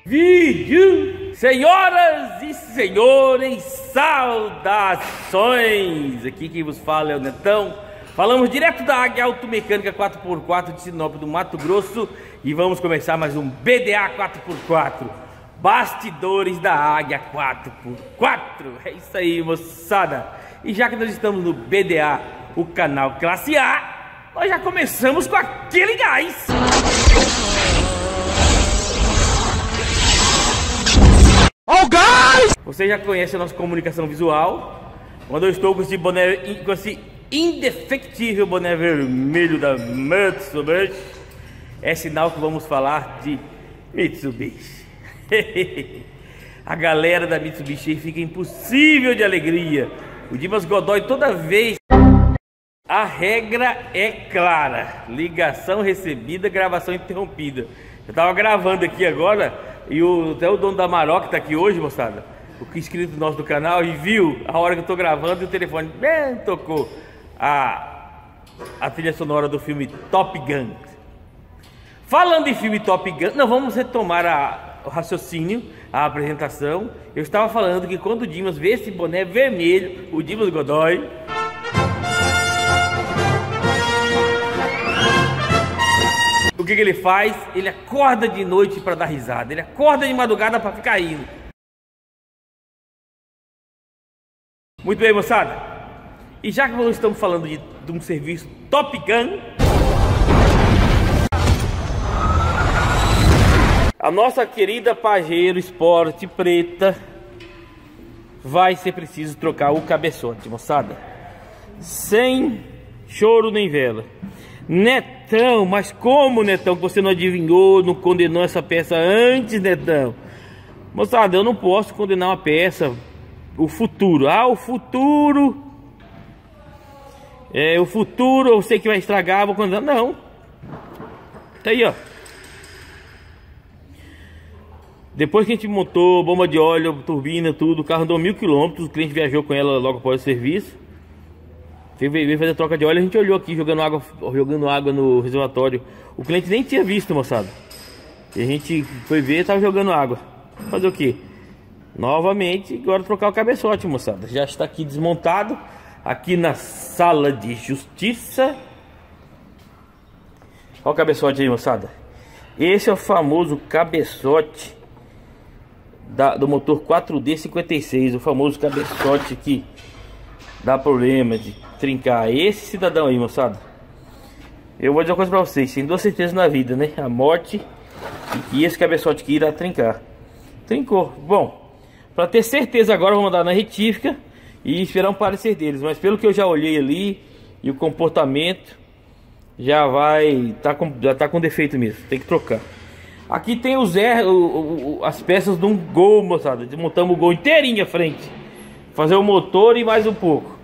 Vídeo! Senhoras e senhores, saudações! Aqui quem vos fala é o Netão. Falamos direto da Águia Automecânica 4x4 de Sinop do Mato Grosso. E vamos começar mais um BDA 4x4. Bastidores da Águia 4x4. É isso aí, moçada. E já que nós estamos no BDA, o canal Classe A, nós já começamos com aquele gás. Oh, guys! Você já conhece a nossa comunicação visual. Quando eu estou com esse boné, com esse indefectível boné vermelho da Mitsubishi, é sinal que vamos falar de Mitsubishi. A galera da Mitsubishi fica impossível de alegria. O Dimas Godoy toda vez. A regra é clara: ligação recebida, gravação interrompida. Eu tava gravando aqui agora. E até o dono da Maroc tá aqui hoje, moçada, o inscrito nosso do canal, e viu a hora que eu tô gravando e o telefone bem tocou a trilha sonora do filme Top Gun. Falando em filme Top Gun, nós vamos retomar o raciocínio, a apresentação. Eu estava falando que quando o Dimas vê esse boné vermelho, o Dimas Godoy, o que ele faz? Ele acorda de noite para dar risada. Ele acorda de madrugada para ficar rindo. Muito bem, moçada. E já que nós estamos falando de um serviço Top Gun, a nossa querida Pajero Sport preta vai ser preciso trocar o cabeçote, moçada. Sem choro nem vela. Netão, mas como, Netão, que você não adivinhou, não condenou essa peça antes, Netão? Moçada, eu não posso condenar uma peça, o futuro. O futuro. O futuro eu sei que vai estragar, vou condenar. Não. Tá aí, ó. Depois que a gente montou bomba de óleo, turbina, tudo, o carro andou 1000 km, o cliente viajou com ela logo após o serviço. Veio fazer troca de óleo, a gente olhou aqui jogando água no reservatório. O cliente nem tinha visto, moçada. E a gente foi ver e tava jogando água. Fazer o que? Novamente, agora trocar o cabeçote, moçada. Já está aqui desmontado, aqui na sala de justiça. Olha o cabeçote aí, moçada. Esse é o famoso cabeçote do motor 4D56. O famoso cabeçote que dá problema de trincar. Esse cidadão aí, moçada, eu vou dizer uma coisa pra vocês, sem duas certezas na vida, né? A morte e que esse cabeçote aqui irá trincar. Trincou. Bom, pra ter certeza agora vou mandar na retífica e esperar um parecer deles. Mas pelo que eu já olhei ali e o comportamento, já tá com defeito mesmo. Tem que trocar. Aqui tem as peças de um Gol, moçada. Desmontamos o Gol inteirinho à frente. Fazer o motor e mais um pouco.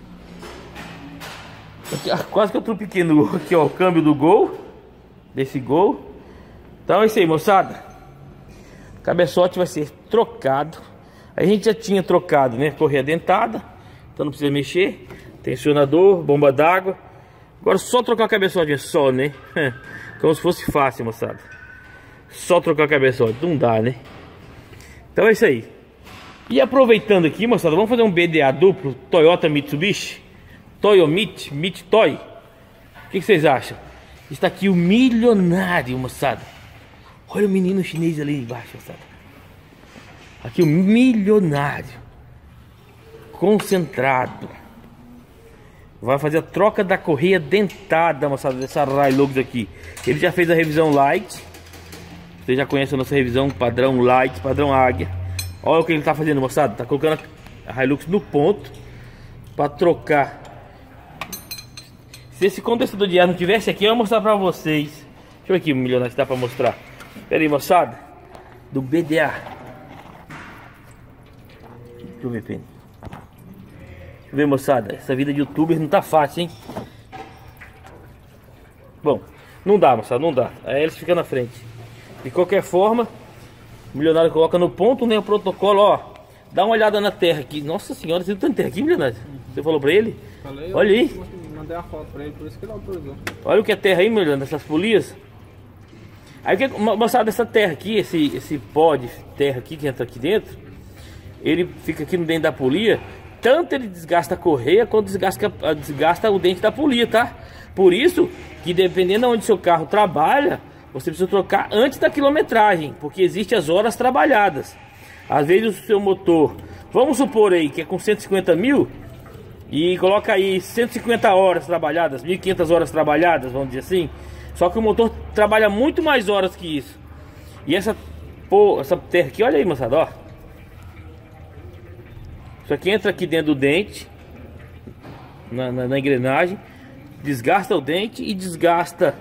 Aqui, quase que eu tropiquei no aqui, ó, o câmbio do Gol. Desse Gol. Então é isso aí, moçada. O cabeçote vai ser trocado. A gente já tinha trocado, né? Correia dentada. Então não precisa mexer. Tensionador, bomba d'água. Agora só trocar o cabeçote, só, né? Como se fosse fácil, moçada. Só trocar o cabeçote. Não dá, né? Então é isso aí. E aproveitando aqui, moçada, vamos fazer um BDA duplo Toyota Mitsubishi. Mit Toy. O que vocês acham? Está aqui o milionário, moçada. Olha o menino chinês ali embaixo, moçada. Aqui o milionário concentrado. Vai fazer a troca da correia dentada, moçada, dessa Hilux aqui. Ele já fez a revisão light. Você já conhece a nossa revisão padrão light, padrão Águia. Olha o que ele tá fazendo, moçada. Tá colocando a Hilux no ponto para trocar. Se esse condensador de ar não tivesse aqui, eu ia mostrar para vocês. Deixa eu ver aqui, milionário, se dá para mostrar. Pera aí, moçada. Do BDA. Deixa eu ver, Penny. Deixa eu ver, moçada. Essa vida de youtuber não tá fácil, hein? Bom, não dá, moçada, não dá. Aí eles ficam na frente. De qualquer forma, o milionário coloca no ponto, né? O protocolo, ó. Dá uma olhada na terra aqui. Nossa senhora, você não tem terra aqui, milionário? Você falou pra ele? Falei, olha aí. Mandei a foto pra ele, por isso que ele autorizou. Olha o que é terra aí, milionário, nessas polias. Aí que moçada, essa terra aqui, esse pó de terra aqui que entra aqui dentro, ele fica aqui no dente da polia. Tanto ele desgasta a correia quanto desgasta o dente da polia, tá? Por isso que dependendo de onde seu carro trabalha, você precisa trocar antes da quilometragem, porque existem as horas trabalhadas. Às vezes o seu motor, vamos supor aí que é com 150 mil, e coloca aí 150 horas trabalhadas, 1.500 horas trabalhadas, vamos dizer assim. Só que o motor trabalha muito mais horas que isso. E essa terra aqui, olha aí, moçada, ó. Isso aqui entra aqui dentro do dente, na engrenagem, desgasta o dente e desgasta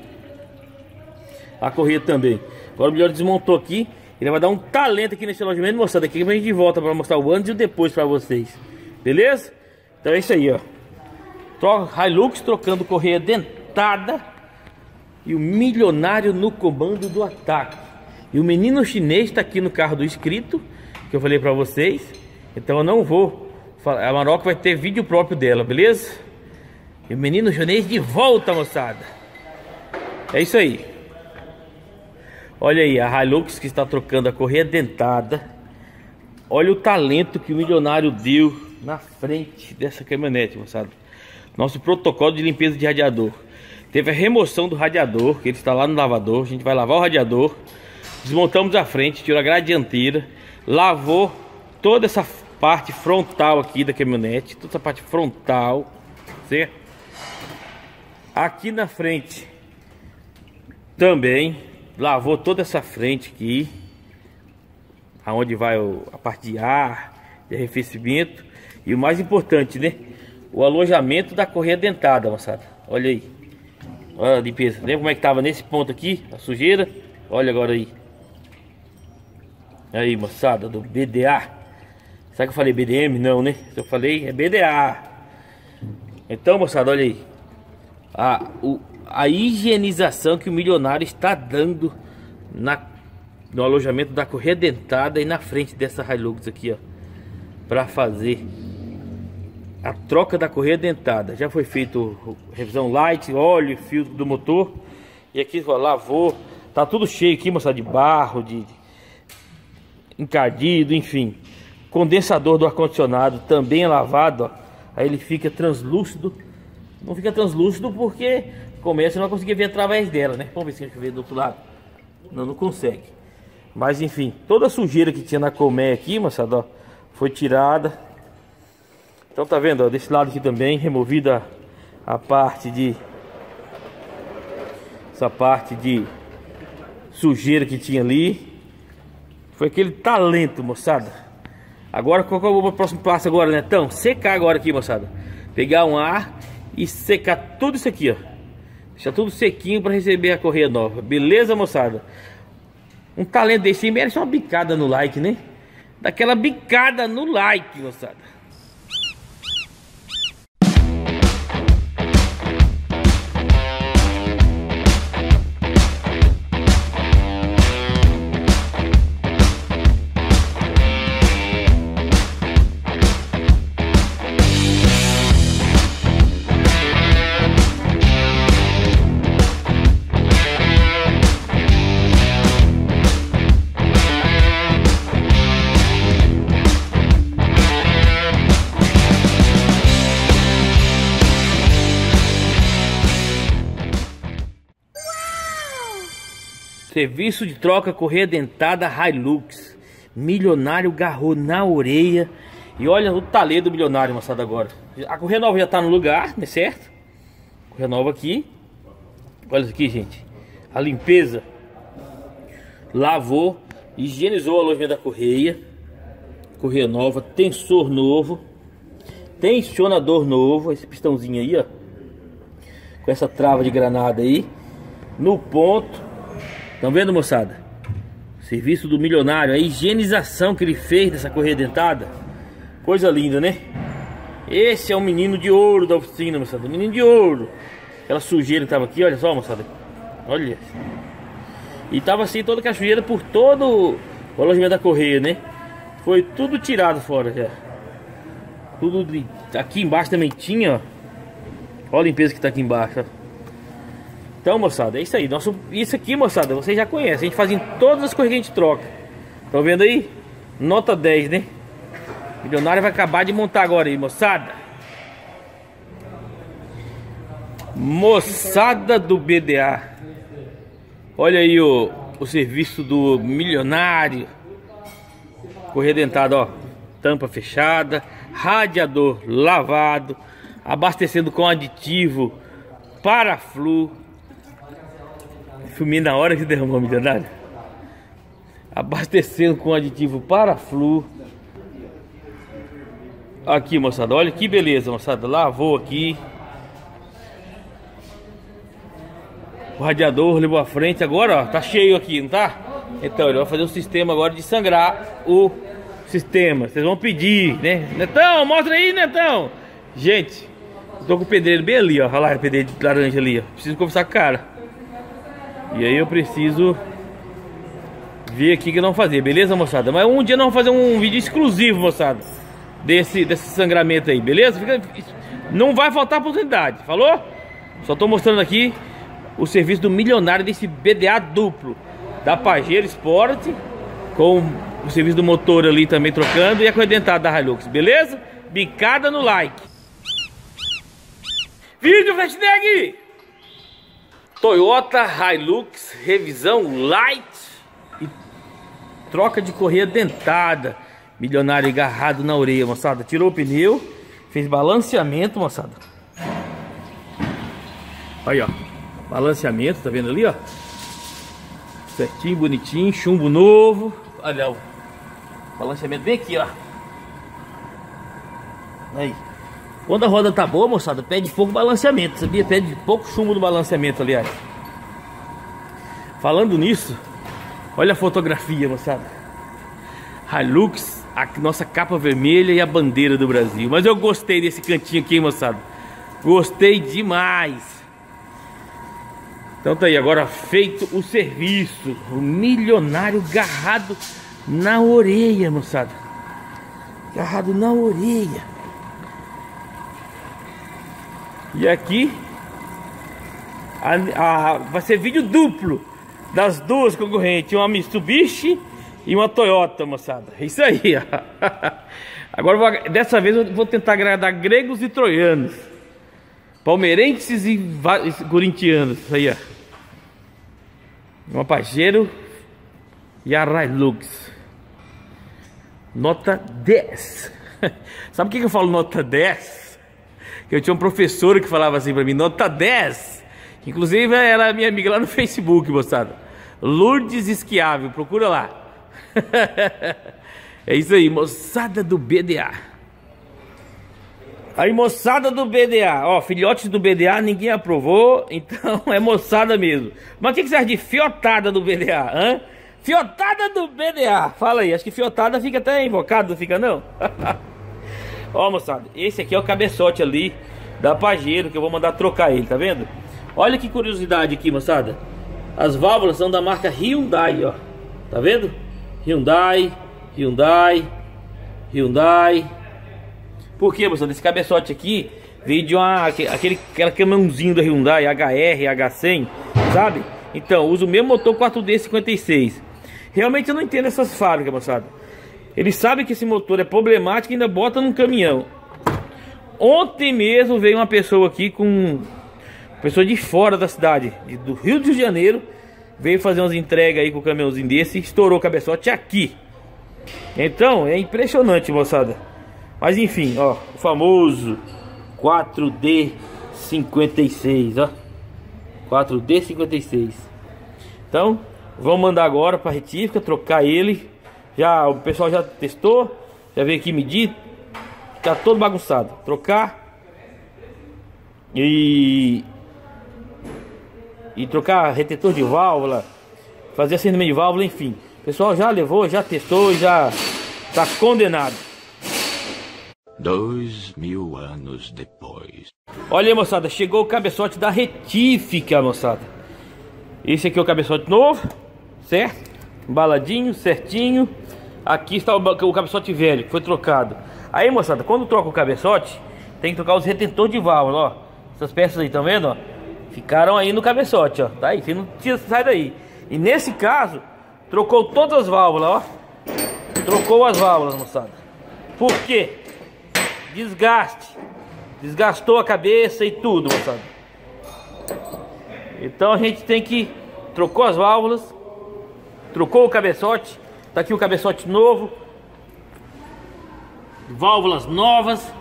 a correia também. Agora o melhor desmontou aqui. Ele vai dar um talento aqui nesse alojamento, moçada. Aqui a gente volta para mostrar o antes e o depois para vocês. Beleza? Então é isso aí, ó. Hilux trocando correia dentada. E o milionário no comando do ataque. E o menino chinês está aqui no carro do inscrito, que eu falei para vocês. Então eu não vou falar. A Maroca vai ter vídeo próprio dela, beleza? E o menino chinês de volta, moçada. É isso aí. Olha aí, a Hilux que está trocando a correia dentada. Olha o talento que o milionário deu na frente dessa caminhonete, moçada. Nosso protocolo de limpeza de radiador. Teve a remoção do radiador, que ele está lá no lavador. A gente vai lavar o radiador. Desmontamos a frente, tirou a grade dianteira. Lavou toda essa parte frontal aqui da caminhonete. Toda essa parte frontal, certo? Aqui na frente também lavou toda essa frente aqui, aonde vai a parte de ar, de arrefecimento. E o mais importante, né? O alojamento da correia dentada, moçada. Olha aí. Olha a limpeza. Lembra como é que tava nesse ponto aqui? A sujeira. Olha agora aí. Aí, moçada, do BDA. Será que eu falei BDM? Não, né? Se eu falei, é BDA. Então, moçada, olha aí. A higienização que o milionário está dando no alojamento da correia dentada e na frente dessa Hilux aqui, ó, para fazer a troca da correia dentada. Já foi feito revisão light, óleo, filtro do motor. E aqui, ó, lavou. Tá tudo cheio aqui, moçada, de barro, de encardido, enfim. Condensador do ar-condicionado também é lavado, ó. Aí ele fica translúcido. Não fica translúcido porque começa não vai conseguir ver através dela, né? Vamos ver se a gente vê do outro lado. Não consegue. Mas enfim, toda a sujeira que tinha na colmeia aqui, moçada, ó, foi tirada. Então tá vendo, ó, desse lado aqui também removida a parte de sujeira que tinha ali. Foi aquele talento, moçada. Agora qual é o próximo passo agora, né? Então, secar agora aqui, moçada. Pegar um ar e secar tudo isso aqui, ó. Deixar tudo sequinho para receber a correia nova. Beleza, moçada? Um talento desse aí merece uma bicada no like, né? Daquela bicada no like, moçada. Serviço de troca correia dentada Hilux. Milionário agarrou na orelha. E olha o talento do milionário, moçada, agora. A correia nova já tá no lugar, né, certo? Correia nova aqui. Olha isso aqui, gente. A limpeza. Lavou, higienizou o alojamento da correia. Correia nova, tensor novo, tensionador novo. Esse pistãozinho aí, ó, com essa trava de granada aí no ponto. Estão vendo, moçada? Serviço do milionário. A higienização que ele fez dessa correia dentada. Coisa linda, né? Esse é o menino de ouro da oficina, moçada. Menino de ouro. Aquela sujeira que tava aqui, olha só, moçada. Olha. E tava assim toda a cachoeira por todo o alojamento da correia, né? Foi tudo tirado fora já. Tudo aqui embaixo também tinha, ó. Olha a limpeza que tá aqui embaixo, ó. Então, moçada, é isso aí. Isso aqui, moçada, vocês já conhecem. A gente faz em todas as coisas que a gente troca. Estão vendo aí? Nota 10, né? O milionário vai acabar de montar agora aí, moçada. Moçada do BDA. Olha aí o serviço do milionário. Correia dentada, ó. Tampa fechada. Radiador lavado. Abastecendo com aditivo Paraflu. Filmei na hora que derramou o milionário. Abastecendo com aditivo Paraflu. Aqui, moçada, olha que beleza, moçada. Lavou aqui. O radiador levou à frente. Agora, ó, tá cheio aqui, não tá? Então, ele vai fazer um sistema agora de sangrar o sistema. Vocês vão pedir, né? Netão, mostra aí, Netão. Gente, eu tô com o pedreiro bem ali, ó. Olha lá o pedreiro de laranja ali, ó. Preciso conversar com o cara. E aí eu preciso ver aqui o que nós vamos fazer, beleza, moçada? Mas um dia nós vamos fazer um vídeo exclusivo, moçada, desse sangramento aí, beleza? Não vai faltar oportunidade, falou? Só tô mostrando aqui o serviço do milionário desse BDA duplo da Pajero Sport, com o serviço do motor ali também trocando, e a correia dentada da Hilux, beleza? Bicada no like. Vídeo hashtag Toyota Hilux revisão light e troca de correia dentada. Milionário agarrado na orelha, moçada. Tirou o pneu, fez balanceamento, moçada. Aí, ó, balanceamento, tá vendo ali, ó? Certinho, bonitinho, chumbo novo. Olha o balanceamento bem aqui, ó. Aí. Quando a roda tá boa, moçada, pede pouco balanceamento, sabia? Pede pouco chumbo no balanceamento, aliás. Falando nisso, olha a fotografia, moçada. Hilux, a nossa capa vermelha e a bandeira do Brasil. Mas eu gostei desse cantinho aqui, moçada. Gostei demais. Então tá aí, agora feito o serviço. O milionário agarrado na orelha, moçada. Agarrado na orelha. E aqui vai ser vídeo duplo das duas concorrentes, uma Mitsubishi e uma Toyota, moçada. É isso aí, ó. Agora dessa vez eu vou tentar agradar gregos e troianos, palmeirenses e corintianos. Isso aí, ó. Uma Pajero e a Hilux. Nota 10. Sabe por que eu falo nota 10? Eu tinha um professor que falava assim pra mim, nota 10. Inclusive ela é minha amiga lá no Facebook, moçada. Lourdes Esquiável, procura lá. É isso aí, moçada do BDA. Aí, moçada do BDA, ó, filhotes do BDA ninguém aprovou, então é moçada mesmo. Mas o que você acha de fiotada do BDA, hã? Fiotada do BDA, fala aí, acho que fiotada fica até invocado, não fica não? Ó, moçada, esse aqui é o cabeçote ali da Pajero, que eu vou mandar trocar ele, tá vendo? Olha que curiosidade aqui, moçada. As válvulas são da marca Hyundai, ó. Tá vendo? Hyundai, Hyundai, Hyundai. Por que, moçada? Esse cabeçote aqui veio de aquele caminhãozinho da Hyundai, HR, H100, sabe? Então, usa o mesmo motor 4D56. Realmente eu não entendo essas fábricas, moçada. Eles sabem que esse motor é problemático e ainda bota num caminhão. Ontem mesmo veio uma pessoa aqui pessoa de fora da cidade, do Rio de Janeiro, veio fazer umas entregas aí com o caminhãozinho desse e estourou o cabeçote aqui. Então é impressionante, moçada. Mas enfim, ó, o famoso 4D56, ó, 4D56. Então vamos mandar agora para retífica, trocar ele. O pessoal já testou, já veio aqui medir, tá todo bagunçado. Trocar e trocar retentor de válvula, fazer acendimento de válvula, enfim. O pessoal já levou, já testou, já tá condenado. 2000 anos depois. Olha aí, moçada, chegou o cabeçote da retífica, moçada. Esse aqui é o cabeçote novo, certo? Embaladinho, certinho. Aqui está o cabeçote velho, que foi trocado. Aí, moçada, quando troca o cabeçote, tem que trocar os retentores de válvula, ó. Essas peças aí, estão vendo, ó? ficaram aí no cabeçote, ó. Tá aí, você não tira, sai daí. E nesse caso, trocou todas as válvulas, ó. Trocou as válvulas, moçada. Por quê? Desgaste. Desgastou a cabeça e tudo, moçada. Então a gente tem que... Trocou as válvulas, trocou o cabeçote. Tá aqui o cabeçote novo, válvulas novas,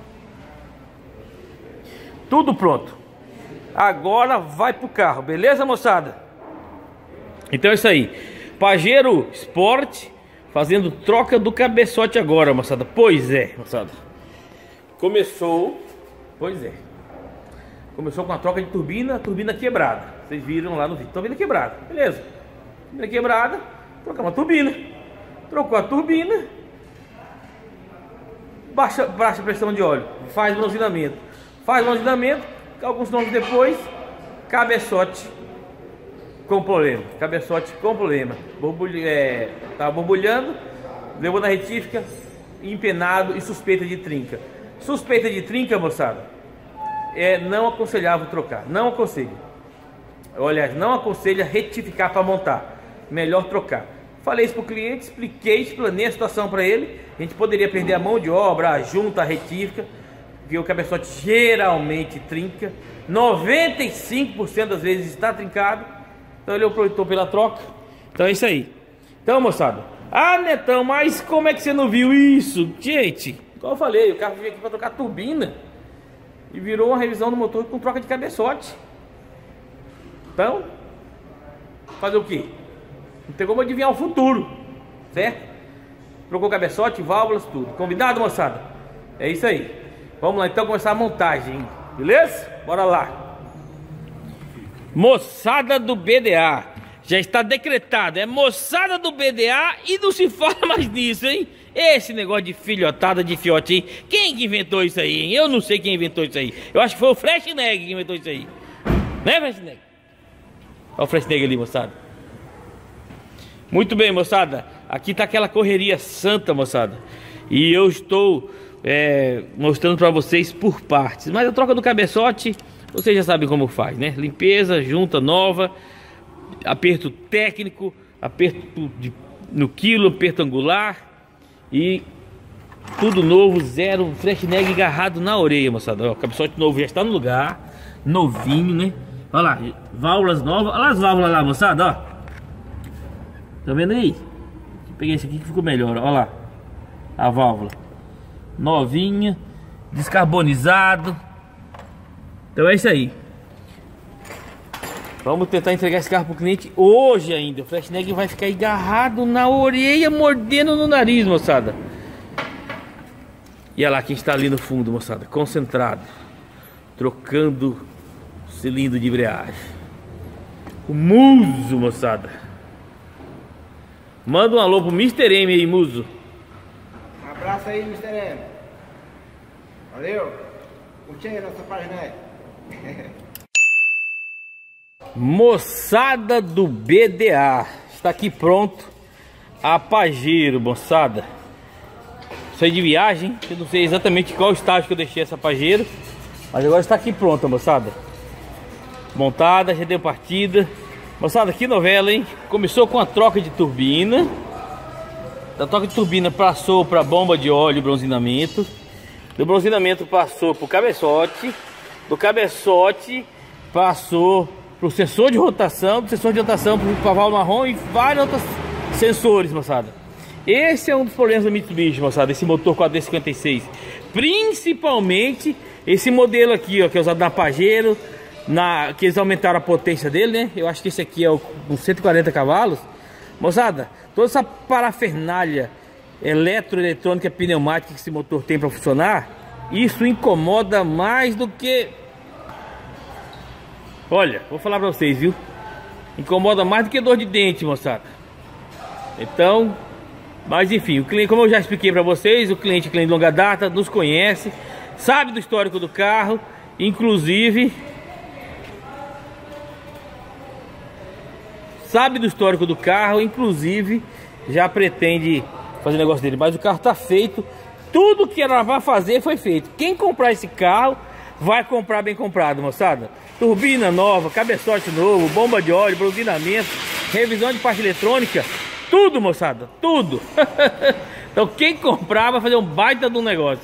tudo pronto. Agora vai pro carro, beleza, moçada? Então é isso aí. Pajero Sport fazendo troca do cabeçote agora, moçada. Pois é, moçada. Começou com a troca de turbina, a turbina quebrada. Vocês viram lá no vídeo, turbina quebrada, beleza. Turbina quebrada, trocamos a turbina. Trocou a turbina, baixa a pressão de óleo, faz bronzeamento. Alguns quilômetros depois, cabeçote com problema. Tava borbulhando, levou na retífica, empenado e suspeita de trinca. Suspeita de trinca, moçada, não aconselhável trocar, não aconselho. Olha, não aconselha retificar para montar, melhor trocar. Falei isso pro cliente, expliquei, explanei a situação para ele. A gente poderia perder a mão de obra, a junta, a retífica, porque o cabeçote geralmente trinca, 95% das vezes está trincado. Então ele optou pela troca. Então é isso aí. Então, moçada, Netão, mas como é que você não viu isso? Gente, como eu falei, o carro veio aqui para trocar turbina e virou uma revisão do motor com troca de cabeçote. Então, fazer o quê? Não tem como adivinhar o futuro, certo? Trocou cabeçote, válvulas, tudo. Combinado, moçada? É isso aí. Vamos lá então começar a montagem, beleza? Bora lá. Moçada do BDA, já está decretado. É moçada do BDA e não se fala mais nisso, hein? Esse negócio de filhotada de fiote aí. Quem que inventou isso aí, hein? Eu não sei quem inventou isso aí. Eu acho que foi o Freshneg que inventou isso aí. Né, Freshneg? Olha o Freshneg ali, moçada. Muito bem, moçada. Aqui tá aquela correria santa, moçada. E eu estou mostrando para vocês por partes. Mas a troca do cabeçote, vocês já sabem como faz, né? Limpeza, junta nova, aperto técnico, aperto no quilo, aperto angular e tudo novo, zero, Freshneg agarrado na orelha, moçada. Ó, o cabeçote novo já está no lugar, novinho, né? Olha lá, válvulas novas. Olha as válvulas lá, moçada, ó. Tá vendo aí? Peguei esse aqui que ficou melhor, olha lá. A válvula novinha, descarbonizado. Então é isso aí. Vamos tentar entregar esse carro pro cliente hoje ainda. O Freshneg vai ficar agarrado na orelha, mordendo no nariz, moçada. E olha lá quem está ali no fundo, moçada, concentrado, trocando o cilindro de embreagem. O Muso, moçada. Manda um alô pro Mr. M aí, Muso. Um abraço aí, Mr. M. Valeu. Curte aí a nossa página aí. Moçada do BDA, está aqui pronto a Pajero, moçada. Saí de viagem, eu não sei exatamente qual estágio que eu deixei essa Pajero, mas agora está aqui pronta, moçada. Montada, já deu partida. Moçada, que novela, hein? Começou com a troca de turbina. Da troca de turbina passou para bomba de óleo e bronzeamento. Do bronzeamento passou para o cabeçote. Do cabeçote passou para o sensor de rotação. Do sensor de rotação para o cavalo marrom e vários outros sensores, moçada. Esse é um dos problemas do Mitsubishi, moçada. Esse motor 4D56. Principalmente esse modelo aqui, ó, que é usado na Pajero. Que eles aumentaram a potência dele, né? Eu acho que esse aqui é o com 140 cavalos. Moçada, toda essa parafernália eletroeletrônica pneumática que esse motor tem para funcionar, isso incomoda mais do que... Olha, vou falar para vocês, viu? Incomoda mais do que dor de dente, moçada. Então, mas enfim, o cliente, como eu já expliquei para vocês, o cliente de longa data, nos conhece, sabe do histórico do carro, inclusive... Sabe do histórico do carro, inclusive já pretende fazer o negócio dele. Mas o carro tá feito, tudo que ela vai fazer foi feito. Quem comprar esse carro vai comprar bem comprado, moçada. turbina nova, cabeçote novo, bomba de óleo, bronzeamento, revisão de parte eletrônica, tudo, moçada, tudo. Então quem comprar vai fazer um baita de um negócio.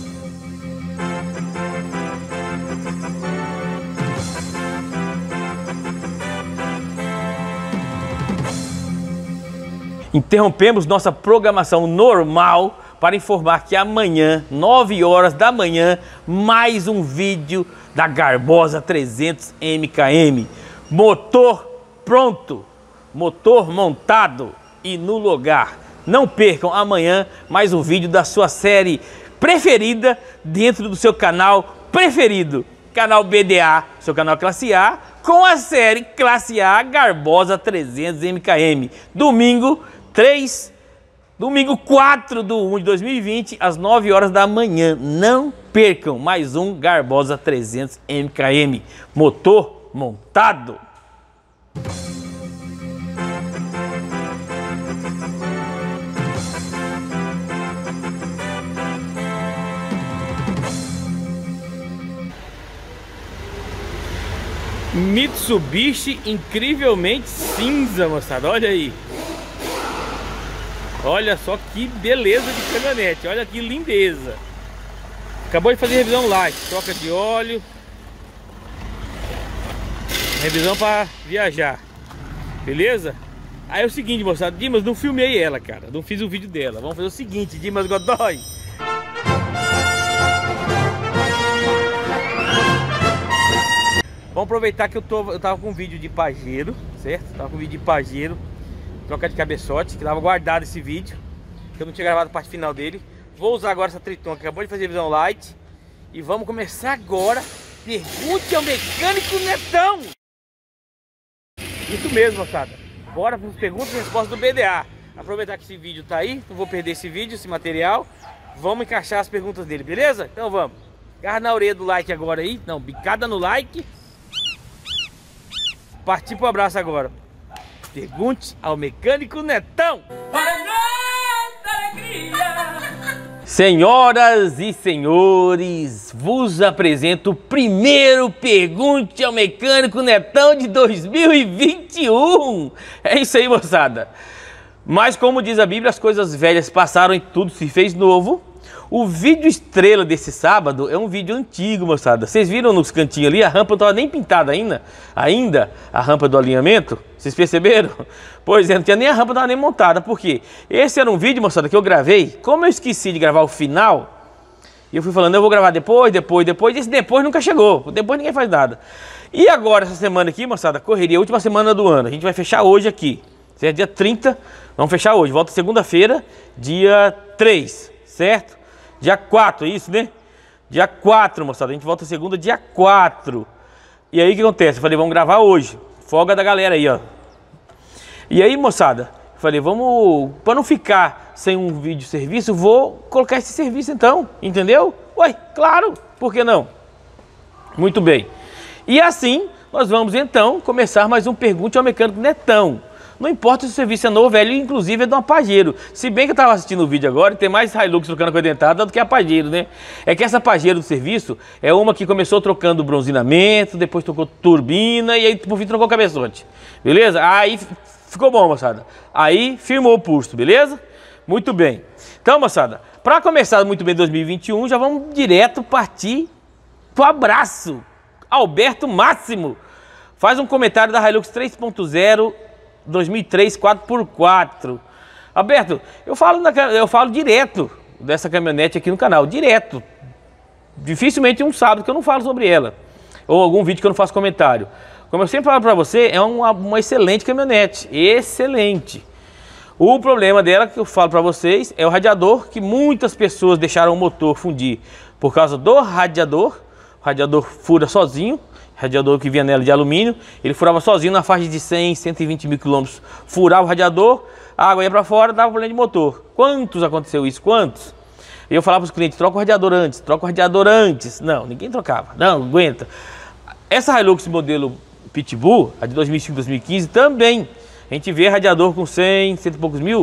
Interrompemos nossa programação normal para informar que amanhã, 9 horas da manhã, mais um vídeo da Garbosa 300 MKM. Motor pronto, motor montado e no lugar. Não percam amanhã mais um vídeo da sua série preferida dentro do seu canal preferido. Canal BDA, seu canal Classe A, com a série Classe A Garbosa 300 MKM. Domingo 4 de 1 de 2020, às 9 horas da manhã. Não percam mais um Garbosa 300 MKM. Motor montado. Mitsubishi incrivelmente cinza, moçada. Olha aí. Olha só que beleza de caminhonete. Olha que lindeza. Acabou de fazer revisão light. Troca de óleo. Revisão para viajar. Beleza? Aí é o seguinte, moçada. Dimas, não filmei ela, cara. Não fiz o vídeo dela. Vamos fazer o seguinte, Dimas Godoy. Vamos aproveitar que eu tava com um vídeo de Pajero, certo? Tava com um vídeo de Pajero, troca de cabeçote, que tava guardado esse vídeo, que eu não tinha gravado a parte final dele. Vou usar agora essa Triton, que acabou de fazer revisão light. E vamos começar agora. Pergunte ao mecânico Netão. Isso mesmo, moçada. Bora para as perguntas e respostas do BDA. Aproveitar que esse vídeo tá aí, não vou perder esse vídeo, esse material. Vamos encaixar as perguntas dele, beleza? Então vamos. Garra na orelha do like agora aí. Não, bicada no like. Partir pro abraço agora. Pergunte ao mecânico Netão. Senhoras e senhores, vos apresento o primeiro Pergunte ao Mecânico Netão de 2021. É isso aí, moçada. Mas como diz a Bíblia, as coisas velhas passaram e tudo se fez novo. O vídeo estrela desse sábado é um vídeo antigo, moçada. Vocês viram nos cantinhos ali? A rampa não estava nem pintada ainda a rampa do alinhamento. Vocês perceberam? Pois é, não tinha nem a rampa, não estava nem montada. Por quê? Esse era um vídeo, moçada, que eu gravei. Como eu esqueci de gravar o final, eu fui falando, eu vou gravar depois. Esse depois nunca chegou. Depois ninguém faz nada. E agora, essa semana aqui, moçada, correria, última semana do ano. A gente vai fechar hoje aqui. Certo? Dia 30, vamos fechar hoje. Volta segunda-feira, dia 3, certo? Dia 4, é isso, né? Dia 4, moçada. A gente volta segunda, dia 4. E aí o que acontece? Eu falei, vamos gravar hoje. Folga da galera aí, ó. E aí, moçada, eu falei, vamos... Para não ficar sem um vídeo serviço, vou colocar esse serviço então. Entendeu? Ué, claro. Por que não? Muito bem. E assim, nós vamos então começar mais um Pergunte ao Mecânico Netão. Não importa se o serviço é novo ou velho, inclusive é de uma Pajero. Se bem que eu estava assistindo o vídeo agora e tem mais Hilux trocando coisa dentada do que a Pajero, né? É que essa Pajero do serviço é uma que começou trocando bronzeamento, depois trocou turbina e aí por fim trocou cabeçote. Beleza? Aí ficou bom, moçada. Aí firmou o pulso, beleza? Muito bem. Então, moçada, para começar muito bem 2021, já vamos direto partir pro abraço. Alberto Máximo faz um comentário da Hilux 3.0 2003 4x4. Alberto, eu falo direto dessa caminhonete aqui no canal, direto. Dificilmente um sábado que eu não falo sobre ela, ou algum vídeo que eu não faço comentário. Como eu sempre falo para você, é uma excelente caminhonete, excelente. O problema dela, que eu falo para vocês, é o radiador, que muitas pessoas deixaram o motor fundir por causa do radiador. O radiador fura sozinho. Radiador que vinha nela de alumínio, ele furava sozinho na faixa de 100, 120 mil quilômetros. Furava o radiador, a água ia para fora, dava problema de motor. Quantos aconteceu isso? Quantos? Eu falava para os clientes, troca o radiador antes, troca o radiador antes. Não, ninguém trocava, não aguenta. Essa Hilux modelo Pitbull, a de 2005, 2015, também. A gente vê radiador com 100, 100 e poucos mil,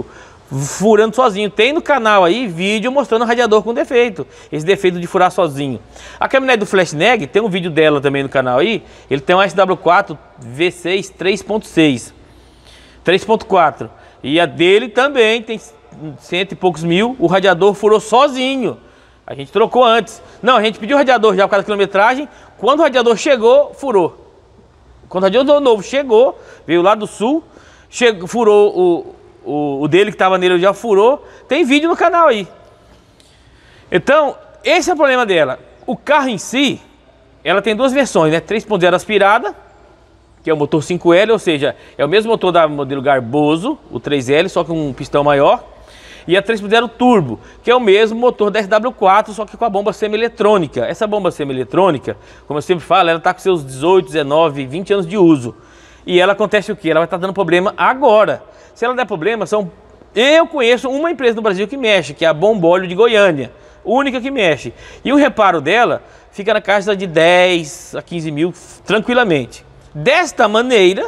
furando sozinho. Tem no canal aí vídeo mostrando o radiador com defeito. Esse defeito de furar sozinho. A caminhonete do Flashneck, tem um vídeo dela também no canal aí. Ele tem um SW4 V6 3.6. 3.4. E a dele também tem 100 e poucos mil. O radiador furou sozinho. A gente trocou antes. Não, a gente pediu o radiador já por causa da quilometragem. Quando o radiador chegou, furou. Quando o radiador novo chegou, veio lá do sul, furou o dele que estava nele, já furou. Tem vídeo no canal aí. Então, esse é o problema dela. O carro em si, ela tem duas versões, né? 3.0 aspirada, que é o motor 5L, ou seja, é o mesmo motor da modelo Garboso, o 3L, só que um pistão maior. E a 3.0 turbo, que é o mesmo motor da SW4, só que com a bomba semi-eletrônica. Essa bomba semi-eletrônica, como eu sempre falo, ela está com seus 18, 19, 20 anos de uso. E ela acontece o quê? Ela vai estar dando problema agora. Se ela der problema, eu conheço uma empresa no Brasil que mexe, que é a Bombóleo de Goiânia. Única que mexe. E o reparo dela fica na casa de 10 a 15 mil tranquilamente. Desta maneira,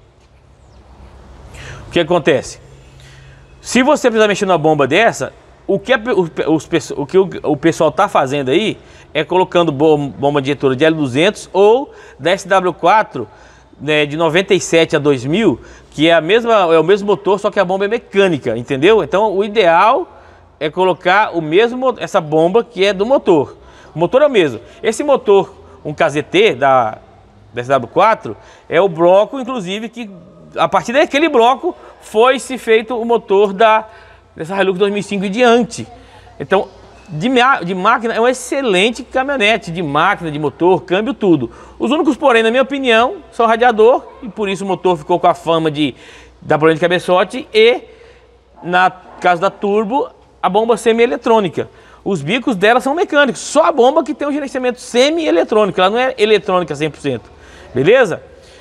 o que acontece? Se você precisar mexer numa bomba dessa, o que o pessoal está fazendo aí é colocando bomba injetora de L200 ou da SW4, né, de 97 a 2000, que é o mesmo motor, só que a bomba é mecânica, entendeu? Então o ideal é colocar essa bomba que é do motor. O motor é o mesmo. Esse motor, um KZT da SW4, é o bloco, inclusive, que a partir daquele bloco foi-se feito o motor dessa Hilux 2005 e diante. Então, de máquina, é uma excelente caminhonete, de máquina, de motor, câmbio, tudo. Os únicos, porém, na minha opinião, são o radiador, e por isso o motor ficou com a fama de dar problema de cabeçote, e, na caso da turbo, a bomba semi-eletrônica. Os bicos dela são mecânicos, só a bomba que tem um gerenciamento semi-eletrônico, ela não é eletrônica 100%, beleza?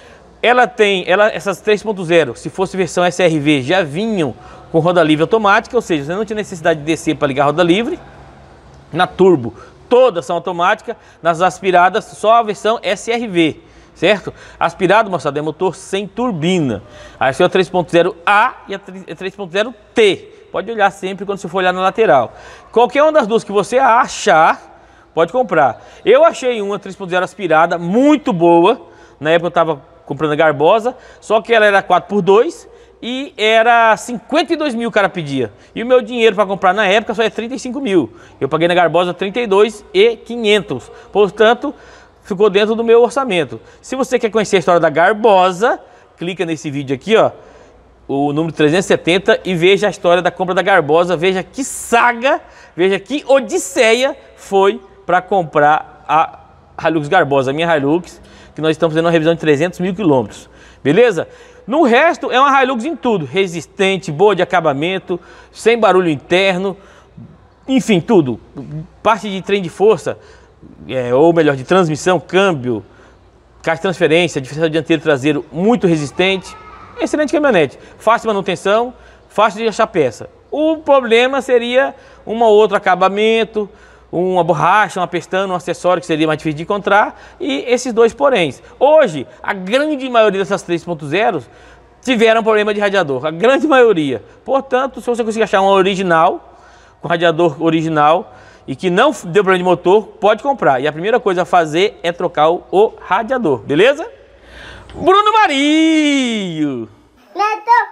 Essas 3.0, se fosse versão SRV, já vinham com roda livre automática, ou seja, você não tinha necessidade de descer para ligar a roda livre. Na turbo, todas são automáticas. Nas aspiradas, só a versão SRV, certo? Aspirado, moçada, é motor sem turbina. Aí é a 3.0A e a 3.0T. Pode olhar sempre quando você for olhar na lateral. Qualquer uma das duas que você achar, pode comprar. Eu achei uma 3.0 aspirada muito boa. Na época eu estava comprando a Garbosa, só que ela era 4x2 e era 52 mil o cara pedia. E o meu dinheiro para comprar na época só é 35 mil. Eu paguei na Garbosa 32.500. Portanto, ficou dentro do meu orçamento. Se você quer conhecer a história da Garbosa, clica nesse vídeo aqui, ó, o número 370, e veja a história da compra da Garbosa. Veja que saga, veja que odisseia foi para comprar a Hilux Garbosa, a minha Hilux, que nós estamos fazendo uma revisão de 300 mil quilômetros, beleza? No resto é uma Hilux em tudo, resistente, boa de acabamento, sem barulho interno, enfim, tudo. Parte de trem de força, ou melhor, de transmissão, câmbio, caixa de transferência, diferencial dianteiro e traseiro, muito resistente. Excelente caminhonete, fácil de manutenção, fácil de achar peça. O problema seria um ou outro acabamento, uma borracha, uma pestana, um acessório que seria mais difícil de encontrar, e esses dois poréns. Hoje, a grande maioria dessas 3.0 tiveram problema de radiador, a grande maioria. Portanto, se você conseguir achar uma original, com radiador original, e que não deu problema de motor, pode comprar. E a primeira coisa a fazer é trocar o radiador, beleza? Bruno Marinho! Neto,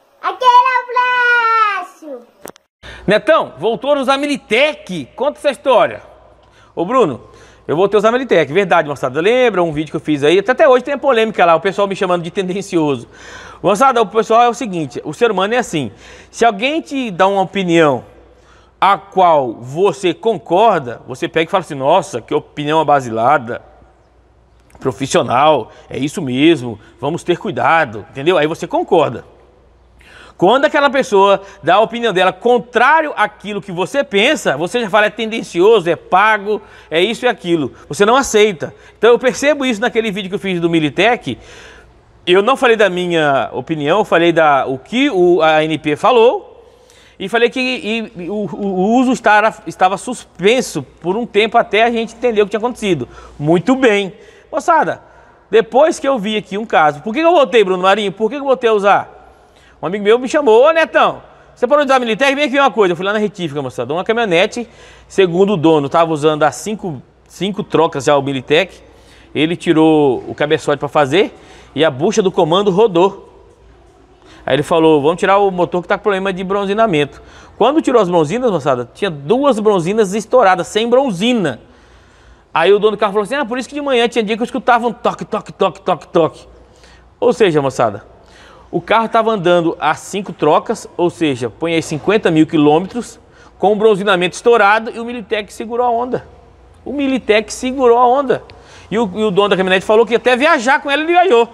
aquele abraço! Netão, voltou a usar Militech. Conta essa história. Ô Bruno, eu voltei a usar Militech, verdade, moçada. Lembra um vídeo que eu fiz aí? Até hoje tem a polêmica lá, o pessoal me chamando de tendencioso. Moçada, o pessoal é o seguinte, o ser humano é assim. Se alguém te dá uma opinião a qual você concorda, você pega e fala assim, nossa, que opinião abasilada, profissional, é isso mesmo, vamos ter cuidado, entendeu? Aí você concorda. Quando aquela pessoa dá a opinião dela contrário àquilo que você pensa, você já fala é tendencioso, é pago, é isso e aquilo. Você não aceita. Então eu percebo isso naquele vídeo que eu fiz do Militech. Eu não falei da minha opinião, eu falei o que a ANP falou e falei que o uso estava suspenso por um tempo até a gente entender o que tinha acontecido. Muito bem. Moçada, depois que eu vi aqui um caso, por que eu voltei, Bruno Marinho? Por que eu voltei a usar? Um amigo meu me chamou, ô Netão, Você parou de usar a Militec? Vem aqui uma coisa, eu fui lá na retífica, moçada. Uma caminhonete, segundo o dono, estava usando as 5 trocas já o Militec. Ele tirou o cabeçote para fazer e a bucha do comando rodou. Aí ele falou, vamos tirar o motor que está com problema de bronzinamento. Quando tirou as bronzinas, moçada, tinha 2 bronzinas estouradas, sem bronzina. Aí o dono do carro falou assim, por isso que de manhã tinha dia que eu escutava um toque, toque, toque, toque, toque. Ou seja, moçada, o carro estava andando a 5 trocas, ou seja, põe aí 50 mil quilômetros, com o bronzinamento estourado e o Militec segurou a onda. O Militec segurou a onda. E o dono da caminhonete falou que ia até viajar com ela, ele viajou.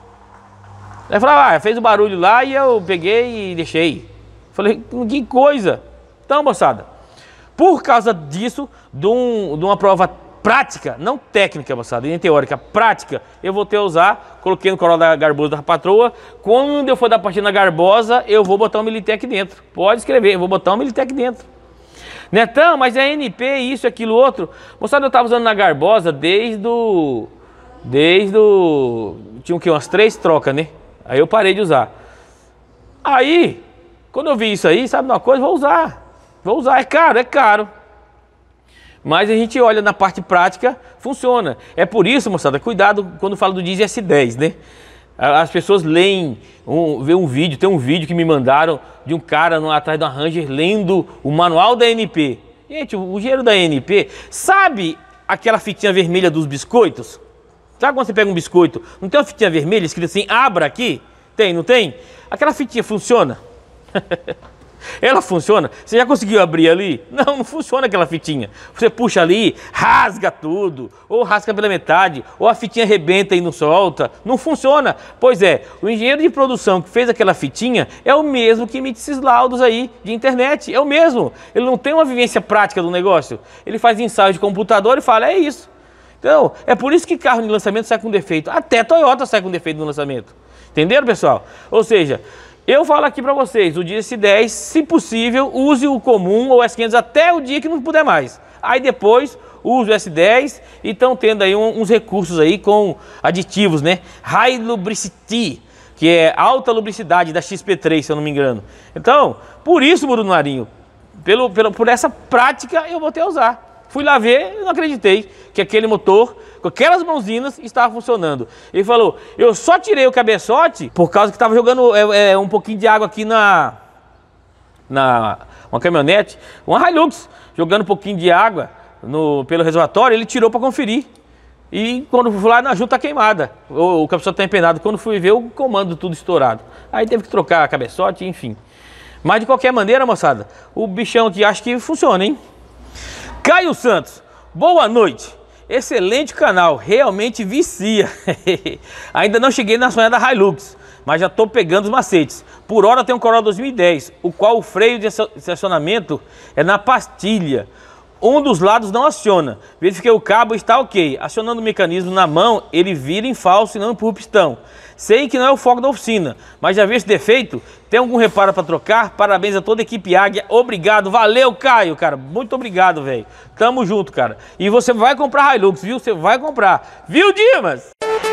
Aí falou, fez o barulho lá e eu peguei e deixei. Falei, que coisa. Então, moçada, por causa disso, de uma prova prática, não técnica, moçada, nem teórica, prática, eu voltei a usar, coloquei no Corolla da Garbosa da patroa. Quando eu for dar partida na Garbosa, eu vou botar um Militec dentro. Pode escrever, eu vou botar um Militec dentro. Netão, mas é NP, isso, aquilo, outro. Moçada, eu tava usando na Garbosa desde o... Tinha o quê? Umas 3 trocas, né? Aí eu parei de usar. Aí, quando eu vi isso aí, sabe uma coisa? Vou usar. Vou usar, é caro. Mas a gente olha na parte prática, funciona. É por isso, moçada, cuidado quando falo do diesel S10, né? As pessoas leem, vê um vídeo, tem um vídeo que me mandaram de um cara atrás da Ranger lendo o manual da NP. Gente, o engenheiro da NP, sabe aquela fitinha vermelha dos biscoitos? Sabe quando você pega um biscoito, não tem uma fitinha vermelha escrita assim, abra aqui? Tem, não tem? Aquela fitinha funciona? Ela funciona? Você já conseguiu abrir ali? Não, não funciona aquela fitinha. Você puxa ali, rasga tudo, ou rasga pela metade, ou a fitinha arrebenta e não solta. Não funciona. Pois é, o engenheiro de produção que fez aquela fitinha é o mesmo que emite esses laudos aí de internet. É o mesmo. Ele não tem uma vivência prática do negócio. Ele faz ensaio de computador e fala, é isso. Então, é por isso que carro de lançamento sai com defeito. Até Toyota sai com defeito no lançamento. Entenderam, pessoal? Ou seja... Eu falo aqui para vocês, o Diesel S10, se possível, use o comum ou o S500 até o dia que não puder mais. Aí depois, use o S10 e estão tendo aí uns recursos aí com aditivos, né? High Lubricity, que é alta lubricidade da XP3, se eu não me engano. Então, por isso, Bruno Marinho, por essa prática eu vou ter a usar. Fui lá ver e não acreditei que aquele motor, com aquelas mãozinhas, estava funcionando. Ele falou, eu só tirei o cabeçote por causa que estava jogando um pouquinho de água aqui uma caminhonete, uma Hilux, jogando um pouquinho de água pelo reservatório, ele tirou para conferir. E quando fui lá, na junta queimada, o cabeçote está empenado. Quando fui ver, o comando tudo estourado. Aí teve que trocar a cabeçote, enfim. Mas de qualquer maneira, moçada, o bichão aqui acho que funciona, hein? Caio Santos, boa noite. Excelente canal, realmente vicia. Ainda não cheguei na sonhada Hilux, mas já estou pegando os macetes. Por hora tem um Corolla 2010, o qual o freio de estacionamento é na pastilha. Um dos lados não aciona. Verifiquei o cabo, está ok. Acionando o mecanismo na mão, ele vira em falso e não empurra o pistão. Sei que não é o foco da oficina, mas já vi esse defeito. Tem algum reparo para trocar? Parabéns a toda a equipe Águia. Obrigado, valeu, Caio, cara. Muito obrigado, velho. Tamo junto, cara. E você vai comprar Hilux, viu? Você vai comprar. Viu, Dimas?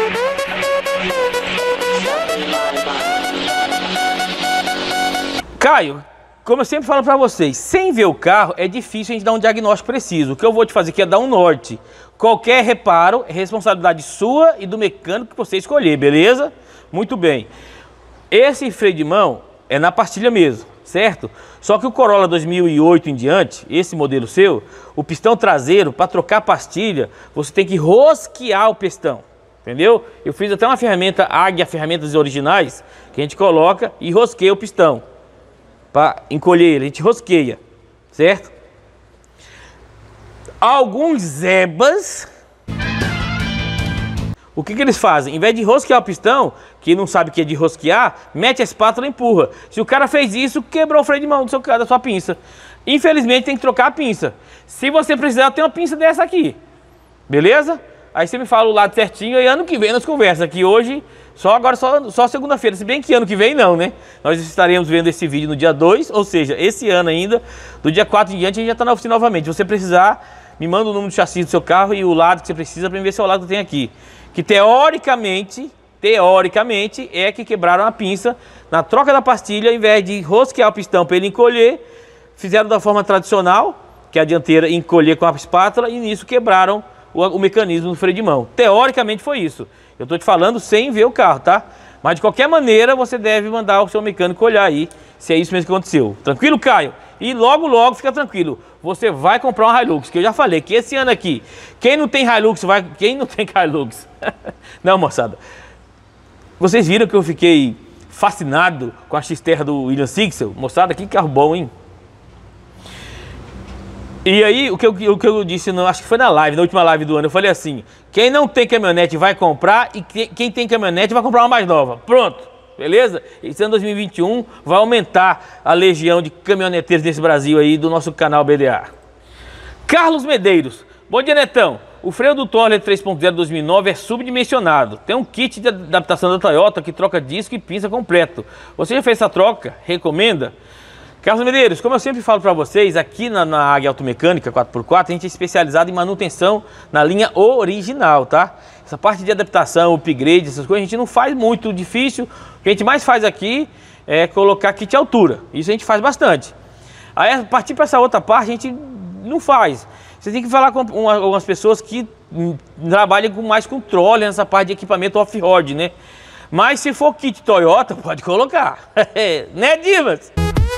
Caio, como eu sempre falo para vocês, sem ver o carro é difícil a gente dar um diagnóstico preciso. O que eu vou te fazer aqui é dar um norte. Qualquer reparo é responsabilidade sua e do mecânico que você escolher, beleza? Muito bem. Esse freio de mão é na pastilha mesmo, certo? Só que o Corolla 2008 em diante, esse modelo seu, o pistão traseiro, para trocar a pastilha, você tem que rosquear o pistão, entendeu? Eu fiz até uma ferramenta Águia, ferramentas originais, que a gente coloca e rosqueia o pistão. Para encolher ele, a gente rosqueia, certo? Alguns zebas, o que eles fazem? Em vez de rosquear o pistão, que não sabe o que é de rosquear, mete a espátula e empurra. Se o cara fez isso, quebrou o freio de mão da sua pinça. Infelizmente tem que trocar a pinça. Se você precisar, tem uma pinça dessa aqui, beleza? Aí você me fala o lado certinho e ano que vem nós conversamos aqui hoje. Só segunda-feira, se bem que ano que vem não, né? Nós estaremos vendo esse vídeo no dia 2, ou seja, esse ano ainda, do dia 4 em diante, a gente já está na oficina novamente. Se você precisar, me manda o número do chassi do seu carro e o lado que você precisa para ver se é o lado que eu tenho aqui. Que teoricamente teoricamente, é que quebraram a pinça na troca da pastilha, ao invés de rosquear o pistão para ele encolher, fizeram da forma tradicional, que é a dianteira encolher com a espátula, e nisso quebraram o mecanismo do freio de mão. Teoricamente foi isso. Eu estou te falando sem ver o carro, tá? Mas de qualquer maneira você deve mandar o seu mecânico olhar aí se é isso mesmo que aconteceu. Tranquilo, Caio? E logo, logo, fica tranquilo. Você vai comprar um Hilux, que eu já falei que esse ano aqui, quem não tem Hilux vai... Quem não tem Hilux? Não, moçada. Vocês viram que eu fiquei fascinado com a X-Terra do William Sixel? Moçada, que carro bom, hein? E aí, o que eu disse, acho que foi na última live do ano, eu falei assim, quem não tem caminhonete vai comprar e quem tem caminhonete vai comprar uma mais nova. Pronto, beleza? Esse ano 2021 vai aumentar a legião de caminhoneteiros nesse Brasil aí do nosso canal BDA. Carlos Medeiros, bom dia, Netão. O freio do Toller 3.0 2009 é subdimensionado. Tem um kit de adaptação da Toyota que troca disco e pinça completo. Você já fez essa troca? Recomenda? Carlos Medeiros, como eu sempre falo para vocês, aqui na Águia Automecânica 4x4, a gente é especializado em manutenção na linha original, tá? Essa parte de adaptação, upgrade, essas coisas, a gente não faz muito difícil. O que a gente mais faz aqui é colocar kit altura. Isso a gente faz bastante. Aí, a partir para essa outra parte, a gente não faz. Você tem que falar com algumas pessoas que trabalham mais com troller nessa parte de equipamento off-road, né? Mas se for kit Toyota, pode colocar. Né, Divas?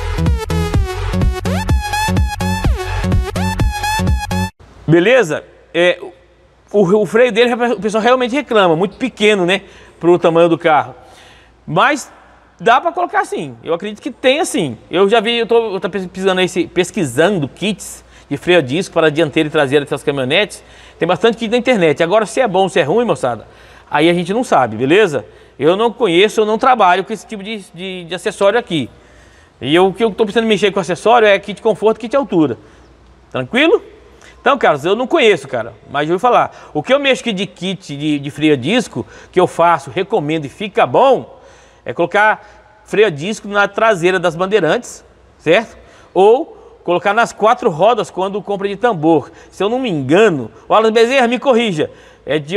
Beleza? O freio dele, o pessoal realmente reclama, muito pequeno, né? Pro tamanho do carro. Mas dá para colocar sim. Eu acredito que tem assim. Eu já vi, eu tô pesquisando kits de freio a disco para a dianteira e traseira dessas caminhonetes. Tem bastante kit na internet. Agora, se é bom, se é ruim, moçada, aí a gente não sabe, beleza? Eu não conheço, eu não trabalho com esse tipo de acessório aqui. E o que eu tô precisando mexer com acessório é kit conforto, kit altura. Tranquilo? Então, Carlos, eu não conheço, cara, mas eu vou falar. O que eu mexo aqui de kit de freio a disco, que eu faço, recomendo e fica bom, é colocar freio a disco na traseira das bandeirantes, certo? Ou colocar nas 4 rodas quando compra de tambor. Se eu não me engano, o Alan Bezerra me corrija, é de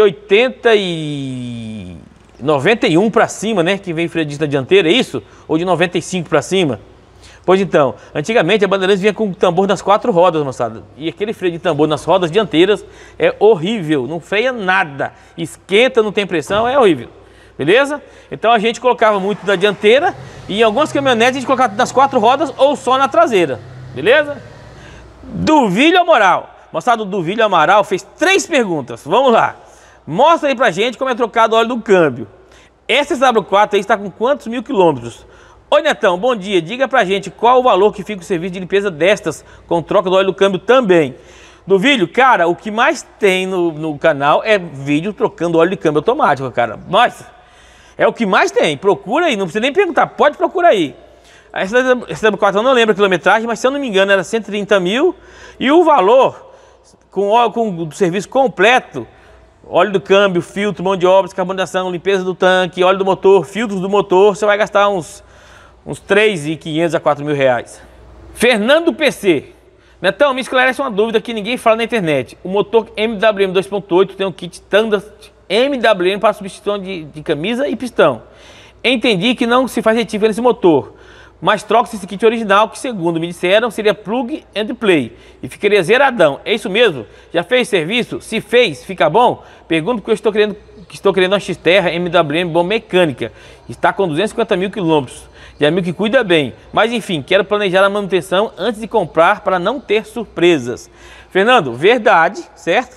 91 para cima, né? Que vem freio a disco na dianteira, é isso? Ou de 95 para cima? Pois então, antigamente a Bandeirantes vinha com tambor nas 4 rodas, moçada. E aquele freio de tambor nas rodas dianteiras é horrível, não freia nada. Esquenta, não tem pressão, é horrível. Beleza? Então a gente colocava muito da dianteira e em algumas caminhonetes a gente colocava nas 4 rodas ou só na traseira. Beleza? Duvílio Amaral. Moçada, o Duvílio Amaral fez 3 perguntas. Vamos lá. Mostra aí pra gente como é trocado o óleo do câmbio. Essa SW4 aí está com quantos mil quilômetros? Oi, Netão, bom dia. Diga pra gente qual o valor que fica o serviço de limpeza destas com troca do óleo do câmbio também. Duvílio, cara, o que mais tem no canal é vídeo trocando óleo de câmbio automático, cara. Mas é o que mais tem. Procura aí, não precisa nem perguntar, pode procurar aí. Essa SW4 eu não lembro a quilometragem, mas se eu não me engano era 130 mil. E o valor, com o serviço completo, óleo do câmbio, filtro, mão de obra, carbonização, limpeza do tanque, óleo do motor, filtros do motor, você vai gastar uns 3.500 a 4.000 reais. Fernando PC. Netão, me esclarece uma dúvida que ninguém fala na internet. O motor MWM 2.8 tem um kit standard MWM para substituição de camisa e pistão. Entendi que não se faz retífica nesse motor, mas troca-se esse kit original, que segundo me disseram seria plug and play e ficaria zeradão. É isso mesmo? Já fez serviço? Se fez, fica bom? Pergunto porque eu estou querendo uma X-Terra MWM bom mecânica. Está com 250 mil quilômetros. De amigo que cuida bem, mas enfim, quero planejar a manutenção antes de comprar para não ter surpresas. Fernando, verdade, certo?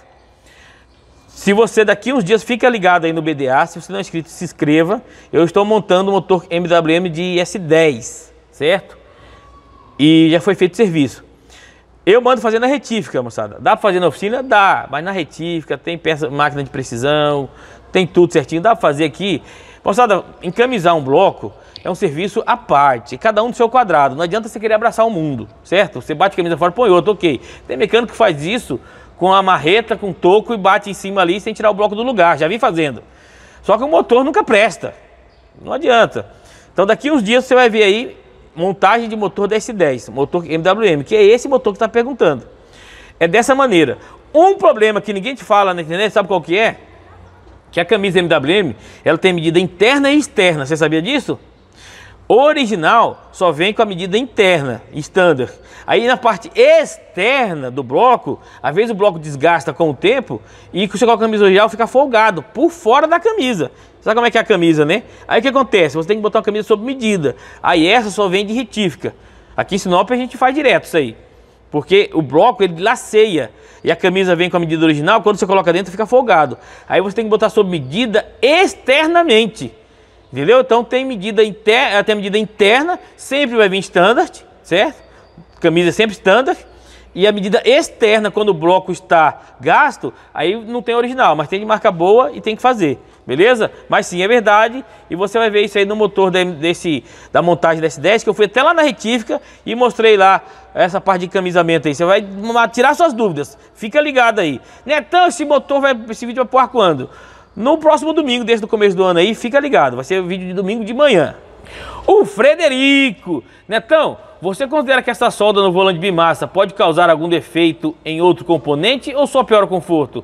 Se você daqui uns dias fica ligado aí no BDA, se você não é inscrito, se inscreva. Eu estou montando um motor MWM de S10, certo? E já foi feito serviço. Eu mando fazer na retífica, moçada. Dá para fazer na oficina? Dá, mas na retífica tem peça, máquina de precisão, tem tudo certinho. Dá para fazer aqui. Moçada, encamisar um bloco é um serviço à parte, cada um do seu quadrado. Não adianta você querer abraçar o mundo, certo? Você bate a camisa fora, põe outro, ok. Tem mecânico que faz isso com a marreta, com toco e bate em cima ali sem tirar o bloco do lugar. Já vi fazendo. Só que o motor nunca presta. Não adianta. Então daqui uns dias você vai ver aí montagem de motor da S10, motor MWM, que é esse motor que está perguntando. É dessa maneira. Um problema que ninguém te fala na internet, sabe qual que é? que a camisa MWM, ela tem medida interna e externa, você sabia disso? O original só vem com a medida interna, standard. Aí na parte externa do bloco, às vezes o bloco desgasta com o tempo e você coloca a camisa original fica folgado por fora da camisa. Sabe como é que é a camisa, né? Aí o que acontece? Você tem que botar uma camisa sob medida. Aí essa só vem de retífica. Aqui em Sinop a gente faz direto isso aí. Porque o bloco ele laceia e a camisa vem com a medida original, quando você coloca dentro fica folgado. Aí você tem que botar sob medida externamente. Entendeu? Então tem medida interna, sempre vai vir standard, certo? Camisa sempre standard. E a medida externa, quando o bloco está gasto, aí não tem original, mas tem de marca boa e tem que fazer, beleza? Mas sim, é verdade, e você vai ver isso aí no motor da montagem da S10, que eu fui até lá na retífica e mostrei lá essa parte de camisamento aí. Você vai tirar suas dúvidas, fica ligado aí. Netão, esse vídeo vai pro ar quando? No próximo domingo, desde o começo do ano aí, fica ligado, vai ser o vídeo de domingo de manhã. O Frederico, Netão, você considera que essa solda no volante bimassa pode causar algum defeito em outro componente ou só piora o conforto?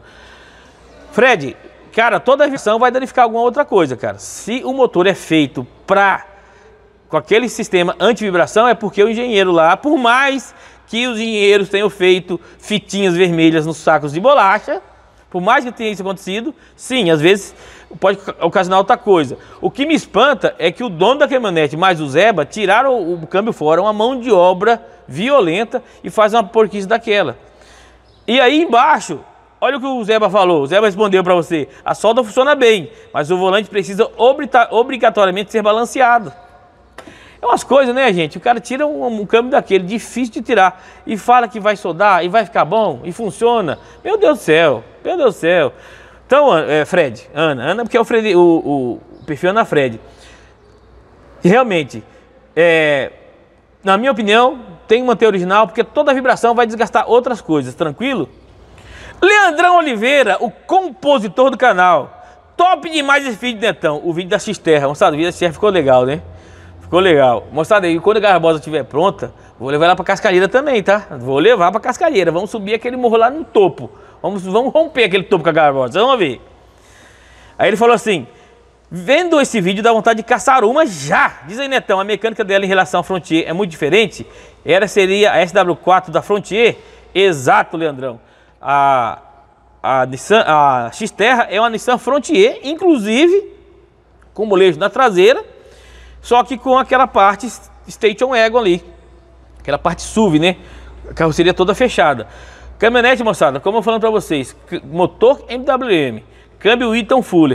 Fred, cara, toda versão vai danificar alguma outra coisa, cara. Se o motor é feito com aquele sistema anti-vibração, é porque o engenheiro lá, por mais que os engenheiros tenham feito fitinhas vermelhas nos sacos de bolacha, por mais que tenha isso acontecido, sim, às vezes pode ocasionar outra coisa. O que me espanta é que o dono da caminhonete mais o Zeba tiraram o câmbio fora, uma mão de obra violenta e faz uma porquice daquela. E aí embaixo, olha o que o Zeba falou, o Zeba respondeu para você, a solda funciona bem, mas o volante precisa obrigatoriamente ser balanceado. É umas coisas, né, gente? O cara tira um câmbio daquele, difícil de tirar, e fala que vai soldar, e vai ficar bom, e funciona. Meu Deus do céu, meu Deus do céu. Então, Fred, Ana, porque é o perfil Ana Fred. E realmente, na minha opinião, tem que manter original, porque toda vibração vai desgastar outras coisas, tranquilo? Leandrão Oliveira, o compositor do canal. Top demais esse vídeo, Netão. O vídeo da X-Terra, moçada, o vídeo da X-Terra ficou legal, né? Ficou legal. Moçada, aí quando a Garbosa estiver pronta, vou levar ela pra Cascareira também, tá? Vou levar pra Cascareira. Vamos subir aquele morro lá no topo. Vamos romper aquele topo com a Garbosa. Vamos ver. Aí ele falou assim, vendo esse vídeo dá vontade de caçar uma já. Diz aí, Netão, a mecânica dela em relação à Frontier é muito diferente? Seria a SW4 da Frontier? Exato, Leandrão. A X-Terra é uma Nissan Frontier, inclusive com molejo na traseira, só que com aquela parte Station Wagon ali, aquela parte SUV, né? A carroceria toda fechada. Caminhonete, moçada, como eu falando para vocês, motor MWM, câmbio Eaton Fuller.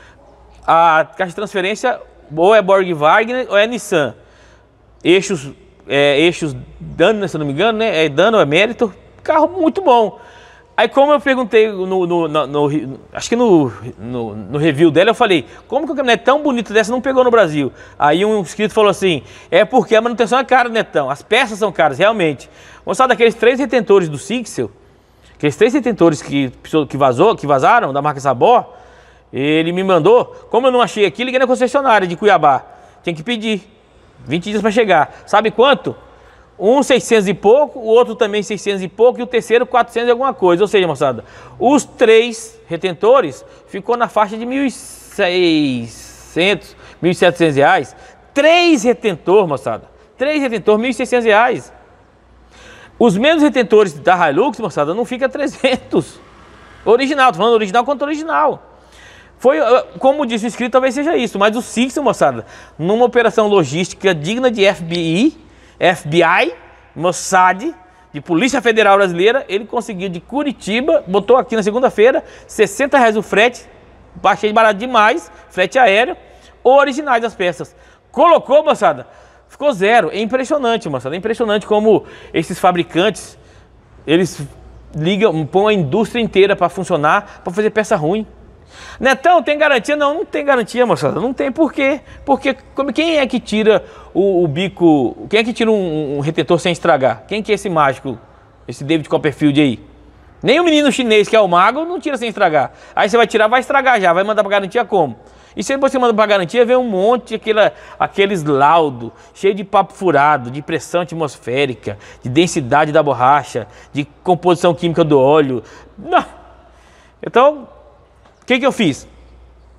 A caixa de transferência ou é Borg Wagner ou é Nissan. Eixos Dano, se não me engano, né? É Dano, é Meritor. Carro muito bom. Aí como eu perguntei, acho que no review dela, eu falei, como que uma caminhonete tão bonita dessa não pegou no Brasil? Aí um inscrito falou assim, é porque a manutenção é cara, Netão, as peças são caras, realmente. Mostrado aqueles 3 retentores do Sixel, aqueles 3 retentores que vazaram, da marca Sabor, ele me mandou, como eu não achei aqui, liguei na concessionária de Cuiabá, tinha que pedir, 20 dias para chegar. Sabe quanto? Um 600 e pouco, o outro também 600 e pouco e o terceiro 400 e alguma coisa. Ou seja, moçada, os 3 retentores ficou na faixa de 1.600, 1.700 reais. 3 retentor, moçada. 3 retentor, 1.600 reais. Os menos retentores da Hilux, moçada, não fica 300. Original, tô falando original quanto original. Foi, como disse o inscrito, talvez seja isso. Mas o Sixel, moçada, numa operação logística digna de FBI, Mossad, de Polícia Federal Brasileira, ele conseguiu de Curitiba, botou aqui na segunda-feira, R$60 o frete, baixei barato demais, frete aéreo, originais das peças. Colocou, moçada, ficou zero. É impressionante, moçada, é impressionante como esses fabricantes, eles põem a indústria inteira para funcionar, para fazer peça ruim. Netão, tem garantia? Não, não tem garantia, moçada. Não tem por quê? Porque quem é que tira o bico... Quem é que tira um retentor sem estragar? Quem que é esse mágico? Esse David Copperfield aí? Nem o menino chinês que é o mago não tira sem estragar. Aí você vai tirar, vai estragar já. Vai mandar pra garantia como? E se você manda pra garantia, vem um monte, aqueles laudos, cheio de papo furado, de pressão atmosférica, de densidade da borracha, de composição química do óleo. Não. Então... O que eu fiz?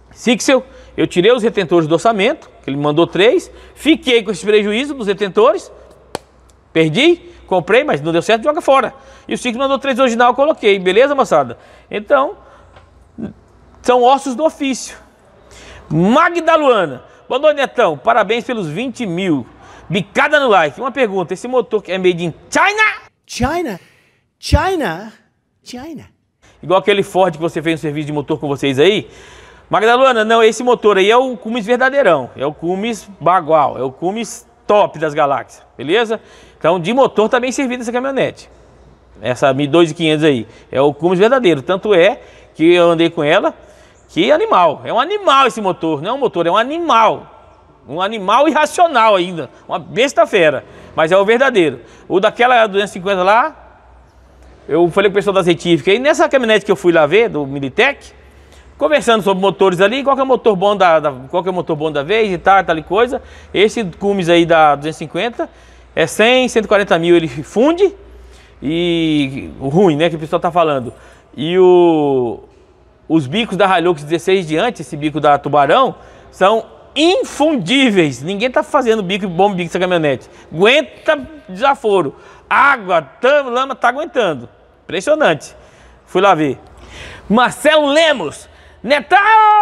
Sixel, eu tirei os retentores do orçamento, que ele me mandou 3, fiquei com esse prejuízo dos retentores, perdi, comprei, mas não deu certo, joga fora. E o Sixel mandou 3 original, eu coloquei, beleza, moçada? Então, são ossos do ofício. Magda Luana, boa noite, Netão, parabéns pelos 20 mil, bicada no like. Uma pergunta, esse motor é made in China? China. Igual aquele Ford que você fez um serviço de motor com vocês aí. Magda Luana, não, esse motor aí é o Cummins verdadeirão, é o Cummins bagual, é o Cummins top das galáxias, beleza? Então, de motor tá bem servida essa caminhonete. Essa 2.500 aí, é o Cummins verdadeiro, tanto é que eu andei com ela, que animal, é um animal esse motor, não é um motor, é um animal irracional ainda, uma besta fera, mas é o verdadeiro. O daquela 250 lá, eu falei com o pessoal da Zetífica, e nessa caminhonete que eu fui lá ver, do Militec, conversando sobre motores ali, qual que é o motor bom qual que é o motor bom da vez e tal e coisa. Esse Cummins aí da 250 é 100, 140 mil, ele funde, e o ruim, né, que o pessoal tá falando. E os bicos da Hilux 16 diante, esse bico da Tubarão, são infundíveis. Ninguém tá fazendo bom bico dessa caminhonete. Aguenta desaforo. Água, lama, tá aguentando. Impressionante. Fui lá ver. Marcelo Lemos. Netão!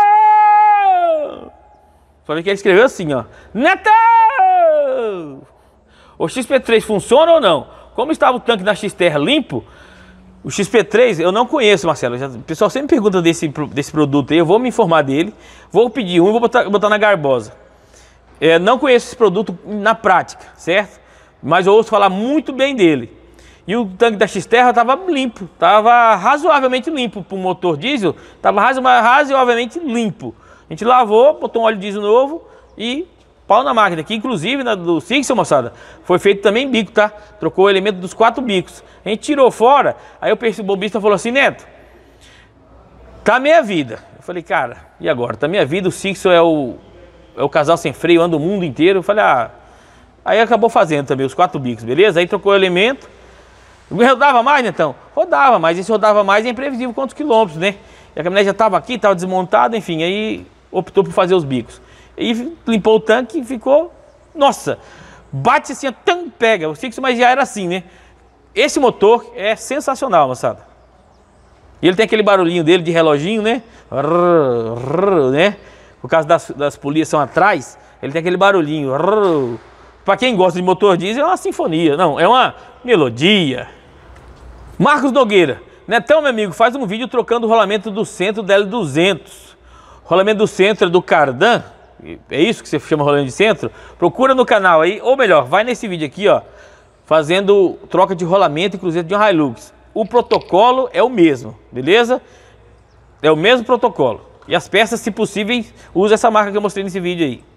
Só ver que ele escreveu assim, ó. Netão! O XP3 funciona ou não? Como estava o tanque da X-Terra limpo, o XP3 eu não conheço, Marcelo. O pessoal sempre pergunta desse produto aí, eu vou me informar dele. Vou pedir um e vou botar na Garbosa. Não conheço esse produto na prática, certo? Mas eu ouço falar muito bem dele. E o tanque da X-Terra estava limpo, estava razoavelmente limpo para o motor diesel, estava razoavelmente limpo. A gente lavou, botou um óleo diesel novo e pau na máquina. Que inclusive do Sixel, moçada, foi feito também bico, tá? Trocou o elemento dos 4 bicos. A gente tirou fora, aí o bobista falou assim, Neto, tá meia vida. Eu falei, cara, e agora? Tá meia vida, o Sixel é o casal sem freio, anda o mundo inteiro. Eu falei, aí acabou fazendo também os 4 bicos, beleza? Aí trocou o elemento. Rodava mais, Netão? Rodava, mas esse rodava mais é imprevisível quantos quilômetros, né? E a caminhonete já estava aqui, estava desmontada, enfim, aí optou por fazer os bicos. E limpou o tanque e ficou, nossa, bate assim, pega. O Sixel, mas já era assim, né? Esse motor é sensacional, moçada. E ele tem aquele barulhinho dele de reloginho, né? Né? Por causa das polias são atrás, ele tem aquele barulhinho. Para quem gosta de motor diesel, é uma sinfonia, não, é uma melodia. Marcos Nogueira, Netão, meu amigo, faz um vídeo trocando o rolamento do centro da L200. O rolamento do centro é do Cardan, é isso que você chama rolamento de centro? Procura no canal aí, ou melhor, vai nesse vídeo aqui, ó, fazendo troca de rolamento e cruzeiro de um Hilux. O protocolo é o mesmo, beleza? É o mesmo protocolo. E as peças, se possível, usa essa marca que eu mostrei nesse vídeo aí.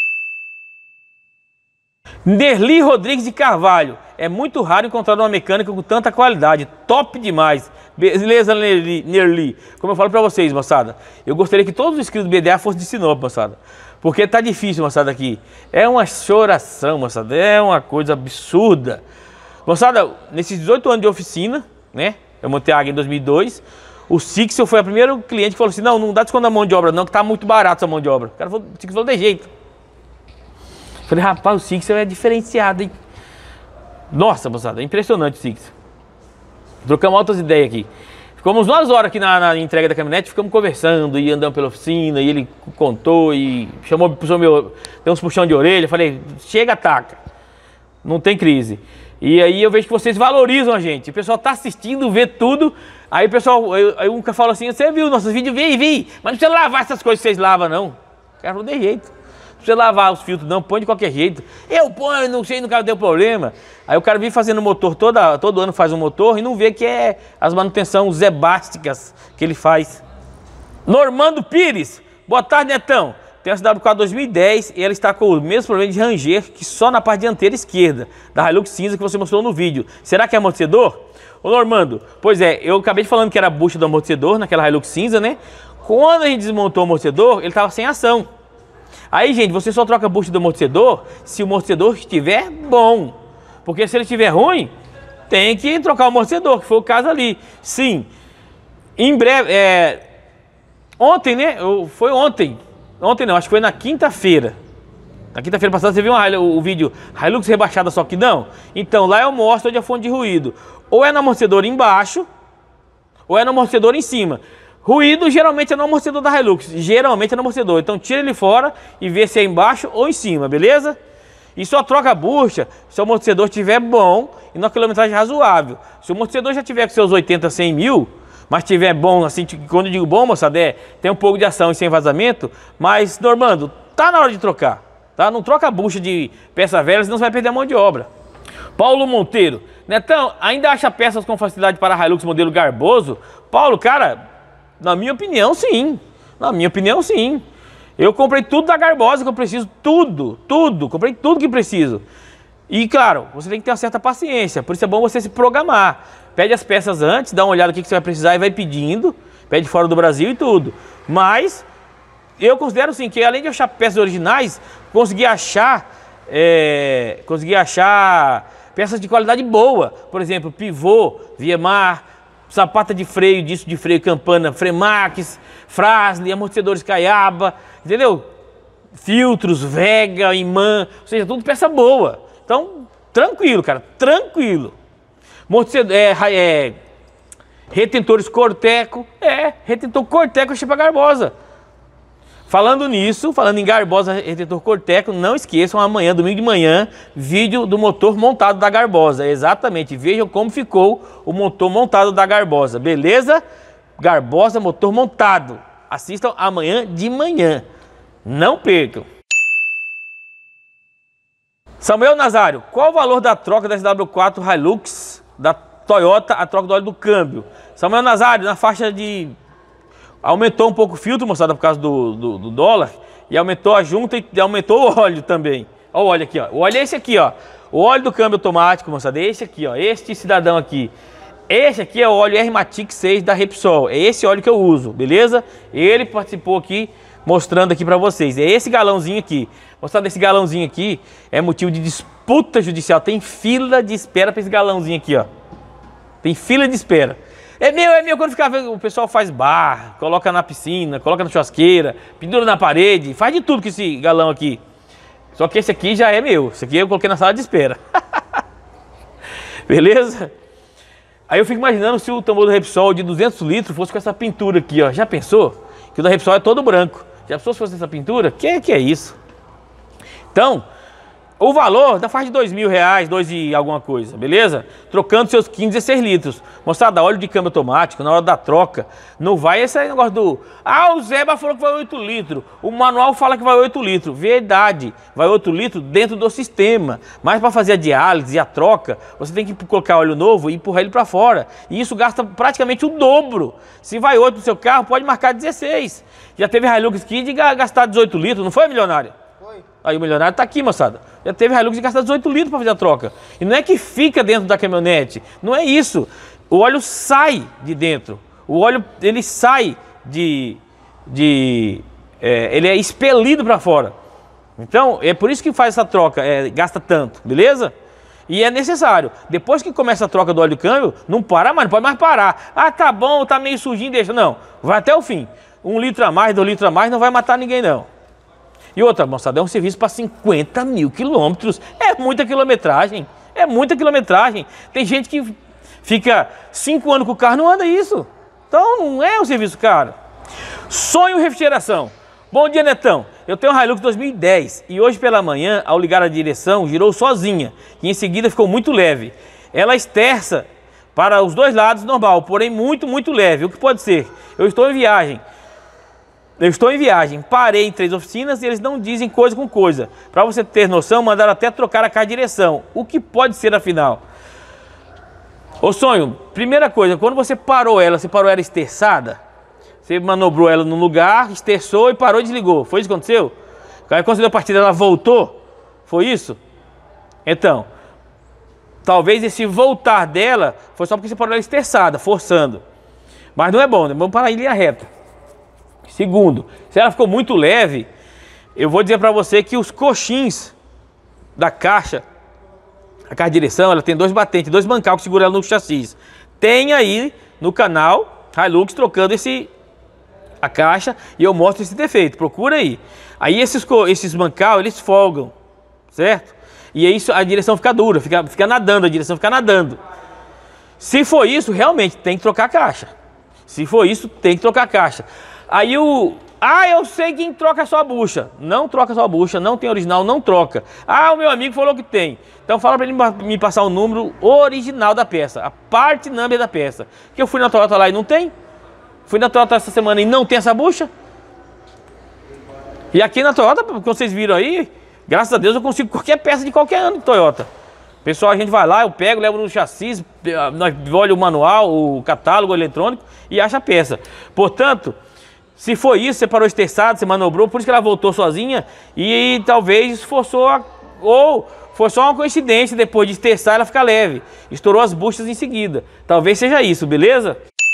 Nerli Rodrigues de Carvalho. É muito raro encontrar uma mecânica com tanta qualidade. Top demais. Beleza, Nerli? Como eu falo pra vocês, moçada, eu gostaria que todos os inscritos do BDA fossem de Sinop, moçada. Porque tá difícil, moçada, aqui. É uma choração, moçada. É uma coisa absurda. Moçada, nesses 18 anos de oficina, né? Eu montei a Águia em 2002. O Sixel foi o primeiro cliente que falou assim, não dá desconto da mão de obra não, que tá muito barato essa mão de obra. O cara falou, o Sixel falou, de jeito. Falei, rapaz, o Sixel é diferenciado, hein? Nossa, moçada, é impressionante o Sixel. Trocamos altas ideias aqui. Ficamos 2 horas aqui na entrega da caminhonete, ficamos conversando e andando pela oficina, e ele contou e puxou deu uns puxão de orelha, falei, chega, ataca. Não tem crise. E aí eu vejo que vocês valorizam a gente. O pessoal tá assistindo, vê tudo. Aí o pessoal, aí um cara fala assim, você viu nossos vídeos? Vi. Mas não precisa lavar essas coisas que vocês lavam, não. O cara falou, de jeito. Não precisa lavar os filtros não, põe de qualquer jeito. Eu ponho, não sei, nunca deu problema. Aí o cara vem fazendo motor, todo ano faz um motor e não vê que é as manutenções zebásticas que ele faz. Normando Pires, boa tarde, Netão. Tem a CW4 2010 e ela está com o mesmo problema de ranger que só na parte dianteira esquerda, da Hilux cinza que você mostrou no vídeo. Será que é amortecedor? Ô Normando, pois é, eu acabei de falando que era a bucha do amortecedor naquela Hilux cinza, né? Quando a gente desmontou o amortecedor, ele estava sem ação. Aí, gente, você só troca a bucha do amortecedor se o amortecedor estiver bom. Porque se ele estiver ruim, tem que trocar o amortecedor, que foi o caso ali. Sim, em breve, Ontem, né? Foi ontem. Ontem não, acho que foi na quinta-feira. Na quinta-feira passada você viu o vídeo Hilux rebaixada só que não? Então lá eu mostro onde é a fonte de ruído. Ou é no amortecedor embaixo, ou é no amortecedor em cima. Ruído geralmente é no amortecedor da Hilux. Geralmente é no amortecedor. Então tira ele fora e vê se é embaixo ou em cima, beleza? E só troca a bucha se o amortecedor estiver bom e na quilometragem razoável. Se o amortecedor já tiver com seus 80, 100 mil, mas tiver bom, assim, quando eu digo bom, moçada, tem um pouco de ação e sem vazamento, mas, Normando, tá na hora de trocar, tá? Não troca a bucha de peça velha, senão você vai perder a mão de obra. Paulo Monteiro, Netão, ainda acha peças com facilidade para a Hilux modelo Garboso? Paulo, cara, na minha opinião, sim. Na minha opinião, sim. Eu comprei tudo da Garbosa que eu preciso, tudo. Comprei tudo que preciso. E, claro, você tem que ter uma certa paciência, por isso é bom você se programar. Pede as peças antes, dá uma olhada no que você vai precisar e vai pedindo. Pede fora do Brasil e tudo. Mas eu considero, sim, que além de achar peças originais, consegui achar peças de qualidade boa. Por exemplo, pivô, Viemar, sapata de freio, disco de freio Campana, Fremax, Frasle, amortecedores Caiaba, entendeu? Filtros, Vega, imã, ou seja, tudo peça boa. Então, tranquilo, cara, tranquilo. Retentores Corteco, retentor Corteco Chipa Garbosa. Falando nisso, falando em Garbosa, retentor Corteco, não esqueçam, amanhã, domingo de manhã, vídeo do motor montado da Garbosa. Exatamente, vejam como ficou o motor montado da Garbosa, beleza? Garbosa, motor montado. Assistam amanhã de manhã, não percam. Samuel Nazário, qual o valor da troca da SW4 Hilux da Toyota, a troca do óleo do câmbio? Samuel Nazário, na faixa de... Aumentou um pouco o filtro, moçada, por causa do dólar, e aumentou a junta e aumentou o óleo também. Olha o óleo aqui, ó. O óleo é esse aqui, ó. O óleo do câmbio automático, moçada, é esse aqui, ó. Este cidadão aqui. Esse aqui é o óleo R-Matic 6 da Repsol. É esse óleo que eu uso, beleza? Ele participou aqui, mostrando aqui pra vocês. É esse galãozinho aqui. Mostrando esse galãozinho aqui é motivo de disputa judicial. Tem fila de espera pra esse galãozinho aqui, ó. Tem fila de espera. É meu, quando ficar vendo, o pessoal faz bar, coloca na piscina, coloca na churrasqueira, pendura na parede, faz de tudo com esse galão aqui. Só que esse aqui já é meu, esse aqui eu coloquei na sala de espera. Beleza? Aí eu fico imaginando se o tambor do Repsol de 200 litros fosse com essa pintura aqui, ó. Já pensou? Que o da Repsol é todo branco. Já pensou se fosse essa pintura? Que é isso? Então... O valor da faixa de R$2.000, 2 e alguma coisa, beleza? Trocando seus 15, 16 litros. Mostrada, óleo de câmbio automático, na hora da troca. Não vai esse negócio do... Ah, o Zeba falou que vai 8 litros. O manual fala que vai 8 litros. Verdade, vai 8 litros dentro do sistema. Mas para fazer a diálise e a troca, você tem que colocar óleo novo e empurrar ele para fora. E isso gasta praticamente o dobro. Se vai 8 no seu carro, pode marcar 16. Já teve Hilux Kid de gastar 18 litros, não foi, milionário? Aí o milionário tá aqui, moçada. Já teve Hilux de gastar 18 litros para fazer a troca. E não é que fica dentro da caminhonete. Não é isso. O óleo sai de dentro. O óleo, ele sai ele é expelido para fora. Então, é por isso que faz essa troca, gasta tanto, beleza? E é necessário. Depois que começa a troca do óleo de câmbio, não para mais, não pode mais parar. Ah, tá bom, tá meio sujinho, deixa. Não, vai até o fim. 1 litro a mais, 2 litros a mais, não vai matar ninguém, não. E outra, moçada, é um serviço para 50 mil quilômetros. É muita quilometragem. É muita quilometragem. Tem gente que fica 5 anos com o carro, não anda isso. Então não é um serviço caro. Sonho refrigeração. Bom dia, Netão. Eu tenho um Hilux 2010 e hoje pela manhã, ao ligar a direção, girou sozinha. E em seguida ficou muito leve. Ela esterça para os dois lados normal, porém muito, muito leve. O que pode ser? Eu estou em viagem, parei em 3 oficinas e eles não dizem coisa com coisa. Para você ter noção, mandaram até trocar a caixa de direção. O que pode ser afinal? Ô Sonho, primeira coisa, quando você parou ela esterçada? Você manobrou ela num lugar, esterçou e parou e desligou. Foi isso que aconteceu? Aí quando você deu a partida ela voltou? Foi isso? Então, talvez esse voltar dela foi só porque você parou ela esterçada, forçando. Mas não é bom, né? Vamos parar em linha reta. Segundo, se ela ficou muito leve, eu vou dizer para você que os coxins da caixa, a caixa de direção, ela tem 2 batentes, 2 mancal que seguram ela no chassi. Tem aí no canal Hilux trocando a caixa e eu mostro esse defeito, procura aí. Aí esses mancal, eles folgam, certo? E aí a direção fica dura, fica nadando, a direção fica nadando. Se for isso, realmente tem que trocar a caixa. Se for isso, tem que trocar a caixa. Aí eu sei quem troca só a bucha. Não troca só a bucha, não tem original, não troca. O meu amigo falou que tem. Então fala para ele me passar o número original da peça, a part number da peça. Que eu fui na Toyota lá e não tem. Fui na Toyota essa semana e não tem essa bucha. E aqui na Toyota, como vocês viram aí, graças a Deus eu consigo qualquer peça de qualquer ano de Toyota. Pessoal, a gente vai lá, eu pego, levo no chassi, nós olha o manual, o catálogo eletrônico e acha a peça. Portanto, se foi isso, você parou estressado, você manobrou, por isso que ela voltou sozinha e talvez forçou, ou foi só uma coincidência, depois de estressar ela fica leve. Estourou as buchas em seguida. Talvez seja isso, beleza?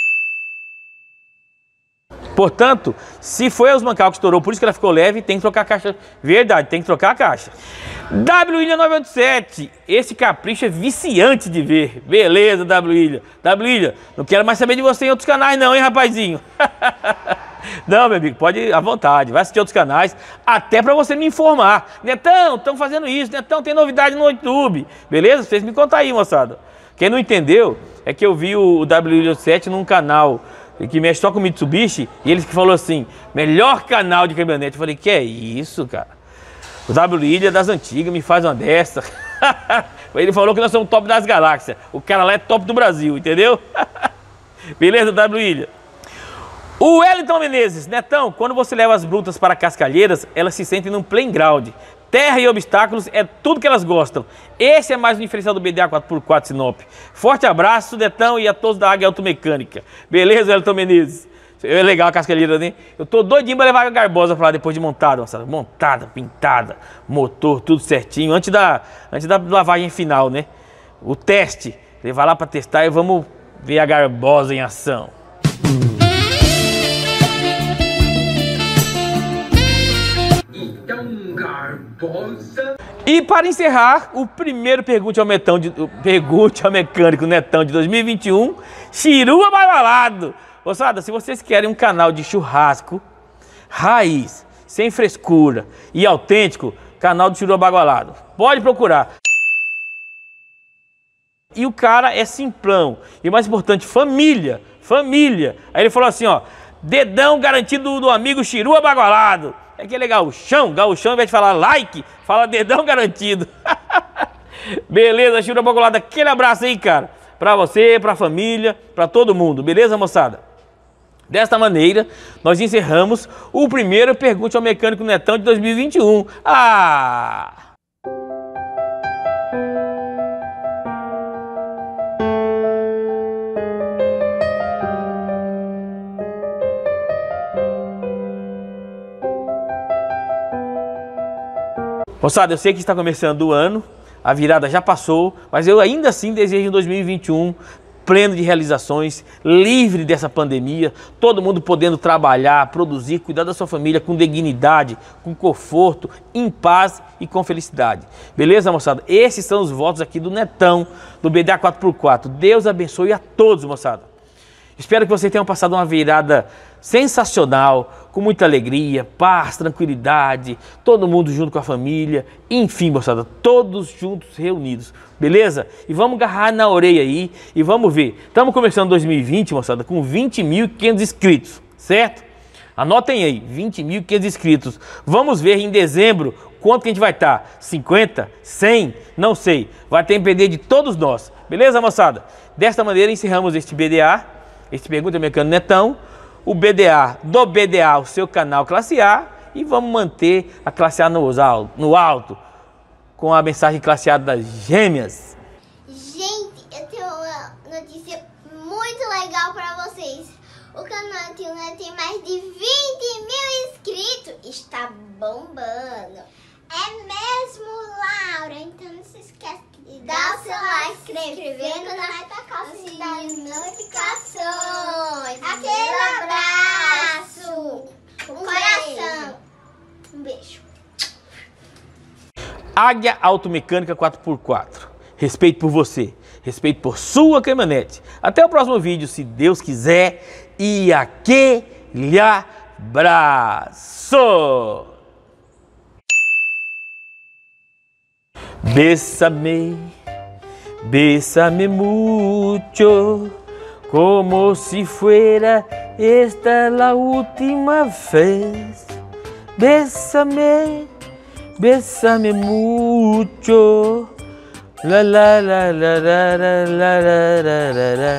Portanto, se foi os mancal que estourou, por isso que ela ficou leve, tem que trocar a caixa. Verdade, tem que trocar a caixa. W-Ilha 987, esse capricho é viciante de ver. Beleza, W-Ilha. W-Ilha, não quero mais saber de você em outros canais não, hein, rapazinho? Não, meu amigo, pode ir à vontade, vai assistir outros canais, até para você me informar. Netão, estão fazendo isso, Netão, tem novidade no YouTube. Beleza? Vocês me contam aí, moçada. Quem não entendeu, é que eu vi o W-Ilha 7 num canal que mexe só com Mitsubishi, e ele que falou assim, melhor canal de caminhonete. Eu falei, que é isso, cara? O W-Ilha das antigas me faz uma dessa. Ele falou que nós somos top das galáxias. O cara lá é top do Brasil, entendeu? Beleza, W-Ilha? O Wellington Menezes, Netão, quando você leva as brutas para Cascalheiras, elas se sentem num playground. Terra e obstáculos é tudo que elas gostam. Esse é mais um diferencial do BDA 4x4 Sinop. Forte abraço, Netão, e a todos da Águia Automecânica. Beleza, Wellington Menezes? É legal a Cascalheira, né? Eu tô doidinho para levar a Garbosa para lá depois de montada, moçada. Montada, pintada, motor, tudo certinho. Antes da lavagem final, né? O teste. Levar lá para testar e vamos ver a Garbosa em ação. E para encerrar, o primeiro Pergunte ao Mecânico Netão de 2021, Chirua Bagualado. Moçada, se vocês querem um canal de churrasco raiz, sem frescura e autêntico, canal do Chirua Bagualado. Pode procurar. E o cara é simplão. E o mais importante, família. Família. Aí ele falou assim, ó, dedão garantido do amigo Chirua Bagualado. É aquele gauchão, ao invés de falar like, fala dedão garantido. Beleza, Chirua Bagualado, aquele abraço aí, cara. Pra você, pra família, pra todo mundo. Beleza, moçada? Desta maneira, nós encerramos o primeiro Pergunte ao Mecânico Netão de 2021. Moçada, eu sei que está começando o ano, a virada já passou, mas eu ainda assim desejo um 2021 pleno de realizações, livre dessa pandemia, todo mundo podendo trabalhar, produzir, cuidar da sua família com dignidade, com conforto, em paz e com felicidade. Beleza, moçada? Esses são os votos aqui do Netão, do BDA 4x4. Deus abençoe a todos, moçada. Espero que vocês tenham passado uma virada sensacional, com muita alegria, paz, tranquilidade, todo mundo junto com a família, enfim, moçada, todos juntos, reunidos, beleza? E vamos agarrar na orelha aí e vamos ver. Estamos começando 2020, moçada, com 20.500 inscritos, certo? Anotem aí, 20.500 inscritos. Vamos ver em dezembro quanto que a gente vai estar. 50? 100? Não sei. Vai depender de todos nós. Beleza, moçada? Desta maneira encerramos este BDA, este Pergunta ao Mecânico Netão, o BDA do BDA, o seu canal Classe A, e vamos manter a Classe A no alto, com a mensagem Classe A das Gêmeas. Gente, eu tenho uma notícia muito legal para vocês. O canal tem mais de 20.000 inscritos. Está bombando. É mesmo, Laura? Então não se esquece de dar o seu like, se inscrever no canal e tocar o sininho das notificações. Aquele abraço. Um coração. Um beijo. Águia Automecânica 4x4. Respeito por você. Respeito por sua caminhonete. Até o próximo vídeo, se Deus quiser. E aquele Abraço! Bésame, bésame mucho, como si fuera esta la última vez. Bésame, bésame mucho. La la la la la la la la la.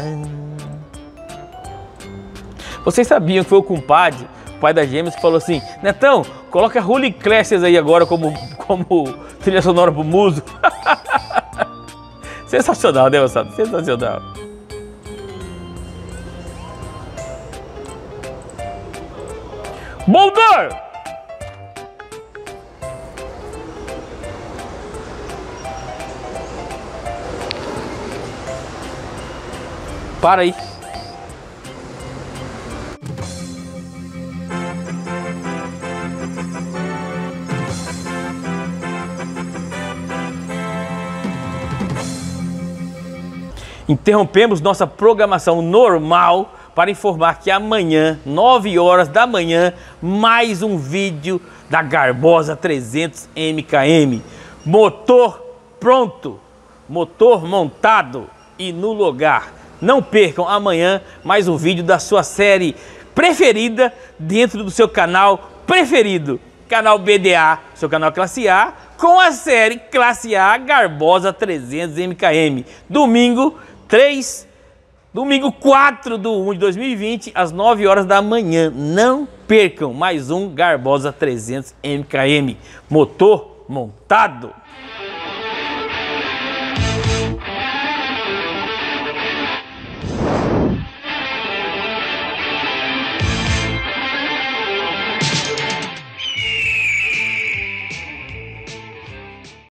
Vocês sabiam que foi o compadre, o pai da Gêmeos, que falou assim: Netão, coloca Holy Clashes aí agora como trilha sonora pro muso. Sensacional, né, moçada? Sensacional. Boulder! Para aí. Interrompemos nossa programação normal para informar que amanhã, 9 horas da manhã, mais um vídeo da Garbosa 300 MKM. Motor pronto, motor montado e no lugar. Não percam amanhã mais um vídeo da sua série preferida dentro do seu canal preferido. Canal BDA, seu canal Classe A, com a série Classe A Garbosa 300 MKM. Domingo 4/1 de 2020, às 9 horas da manhã. Não percam mais um Garbosa 300 MKM. Motor montado.